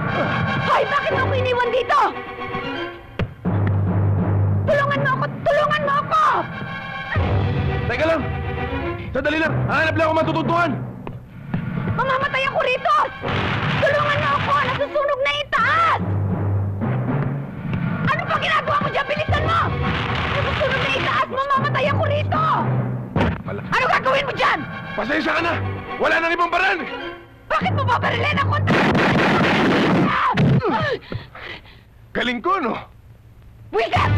Hoy, bakit mo ako iniwan dito? Tulungan mo ako! Tulungan Tulungan mo ako! Teka lang! Sandali lang! Hanap lang ako matututuan! Mamamatay ako rito! Tulungan mo ako! Nasusunog na yung taas! Ano pa ginagawa mo dyan? Bilisan mo! Nasusunog na yung taas! Mamamatay ako rito! Wala. Ano gagawin mo dyan? Pasensya ka na! Wala nang ibang paraan! Bakit mo babarilin ako? Galing ko, no? Wicket!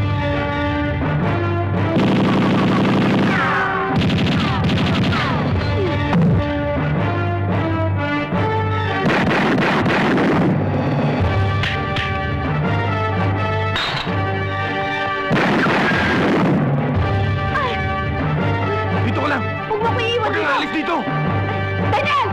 Dito ka lang! Huwag mo ko iiwan Huwag kang dito! alis dito! Daniel!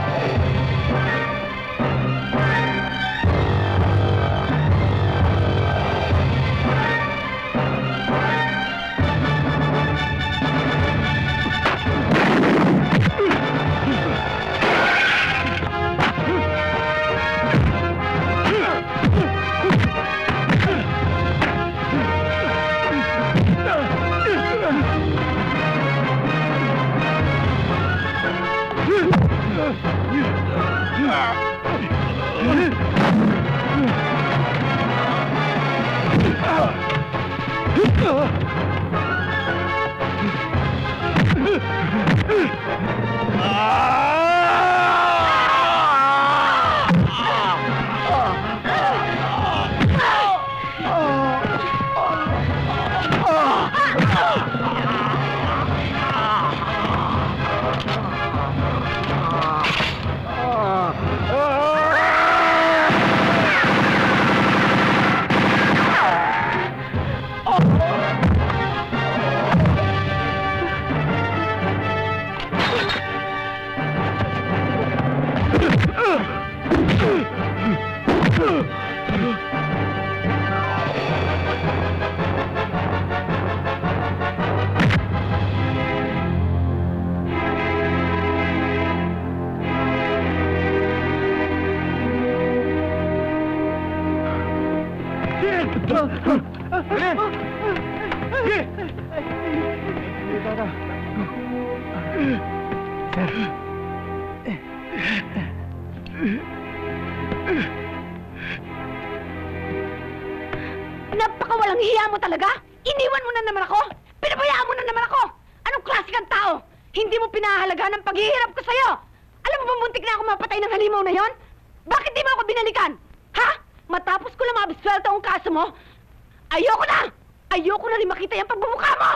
Napakawalang hiya mo talaga! Iniwan mo na naman ako! Pinabayaan mo na naman ako! Anong klase kang tao? Hindi mo pinahalaga ng paghihirap ko sa'yo! Alam mo ba muntik na ako mapatay ng halimaw na yon? Bakit di mo ako binalikan? Ha? Matapos ko lang mabiswelta ang kaso mo? Ayoko na! Ayoko na rin makita yung pagbumukha mo!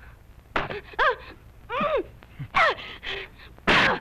Ah! Mm! Ah! Ah!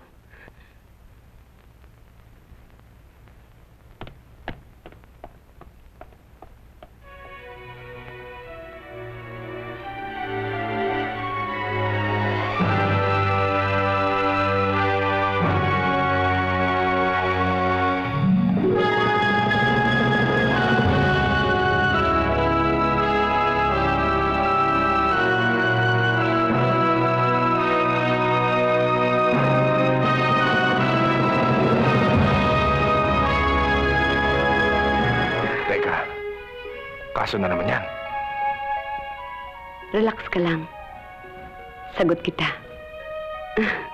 Kaso na naman yan. Relax ka lang. Sagot kita.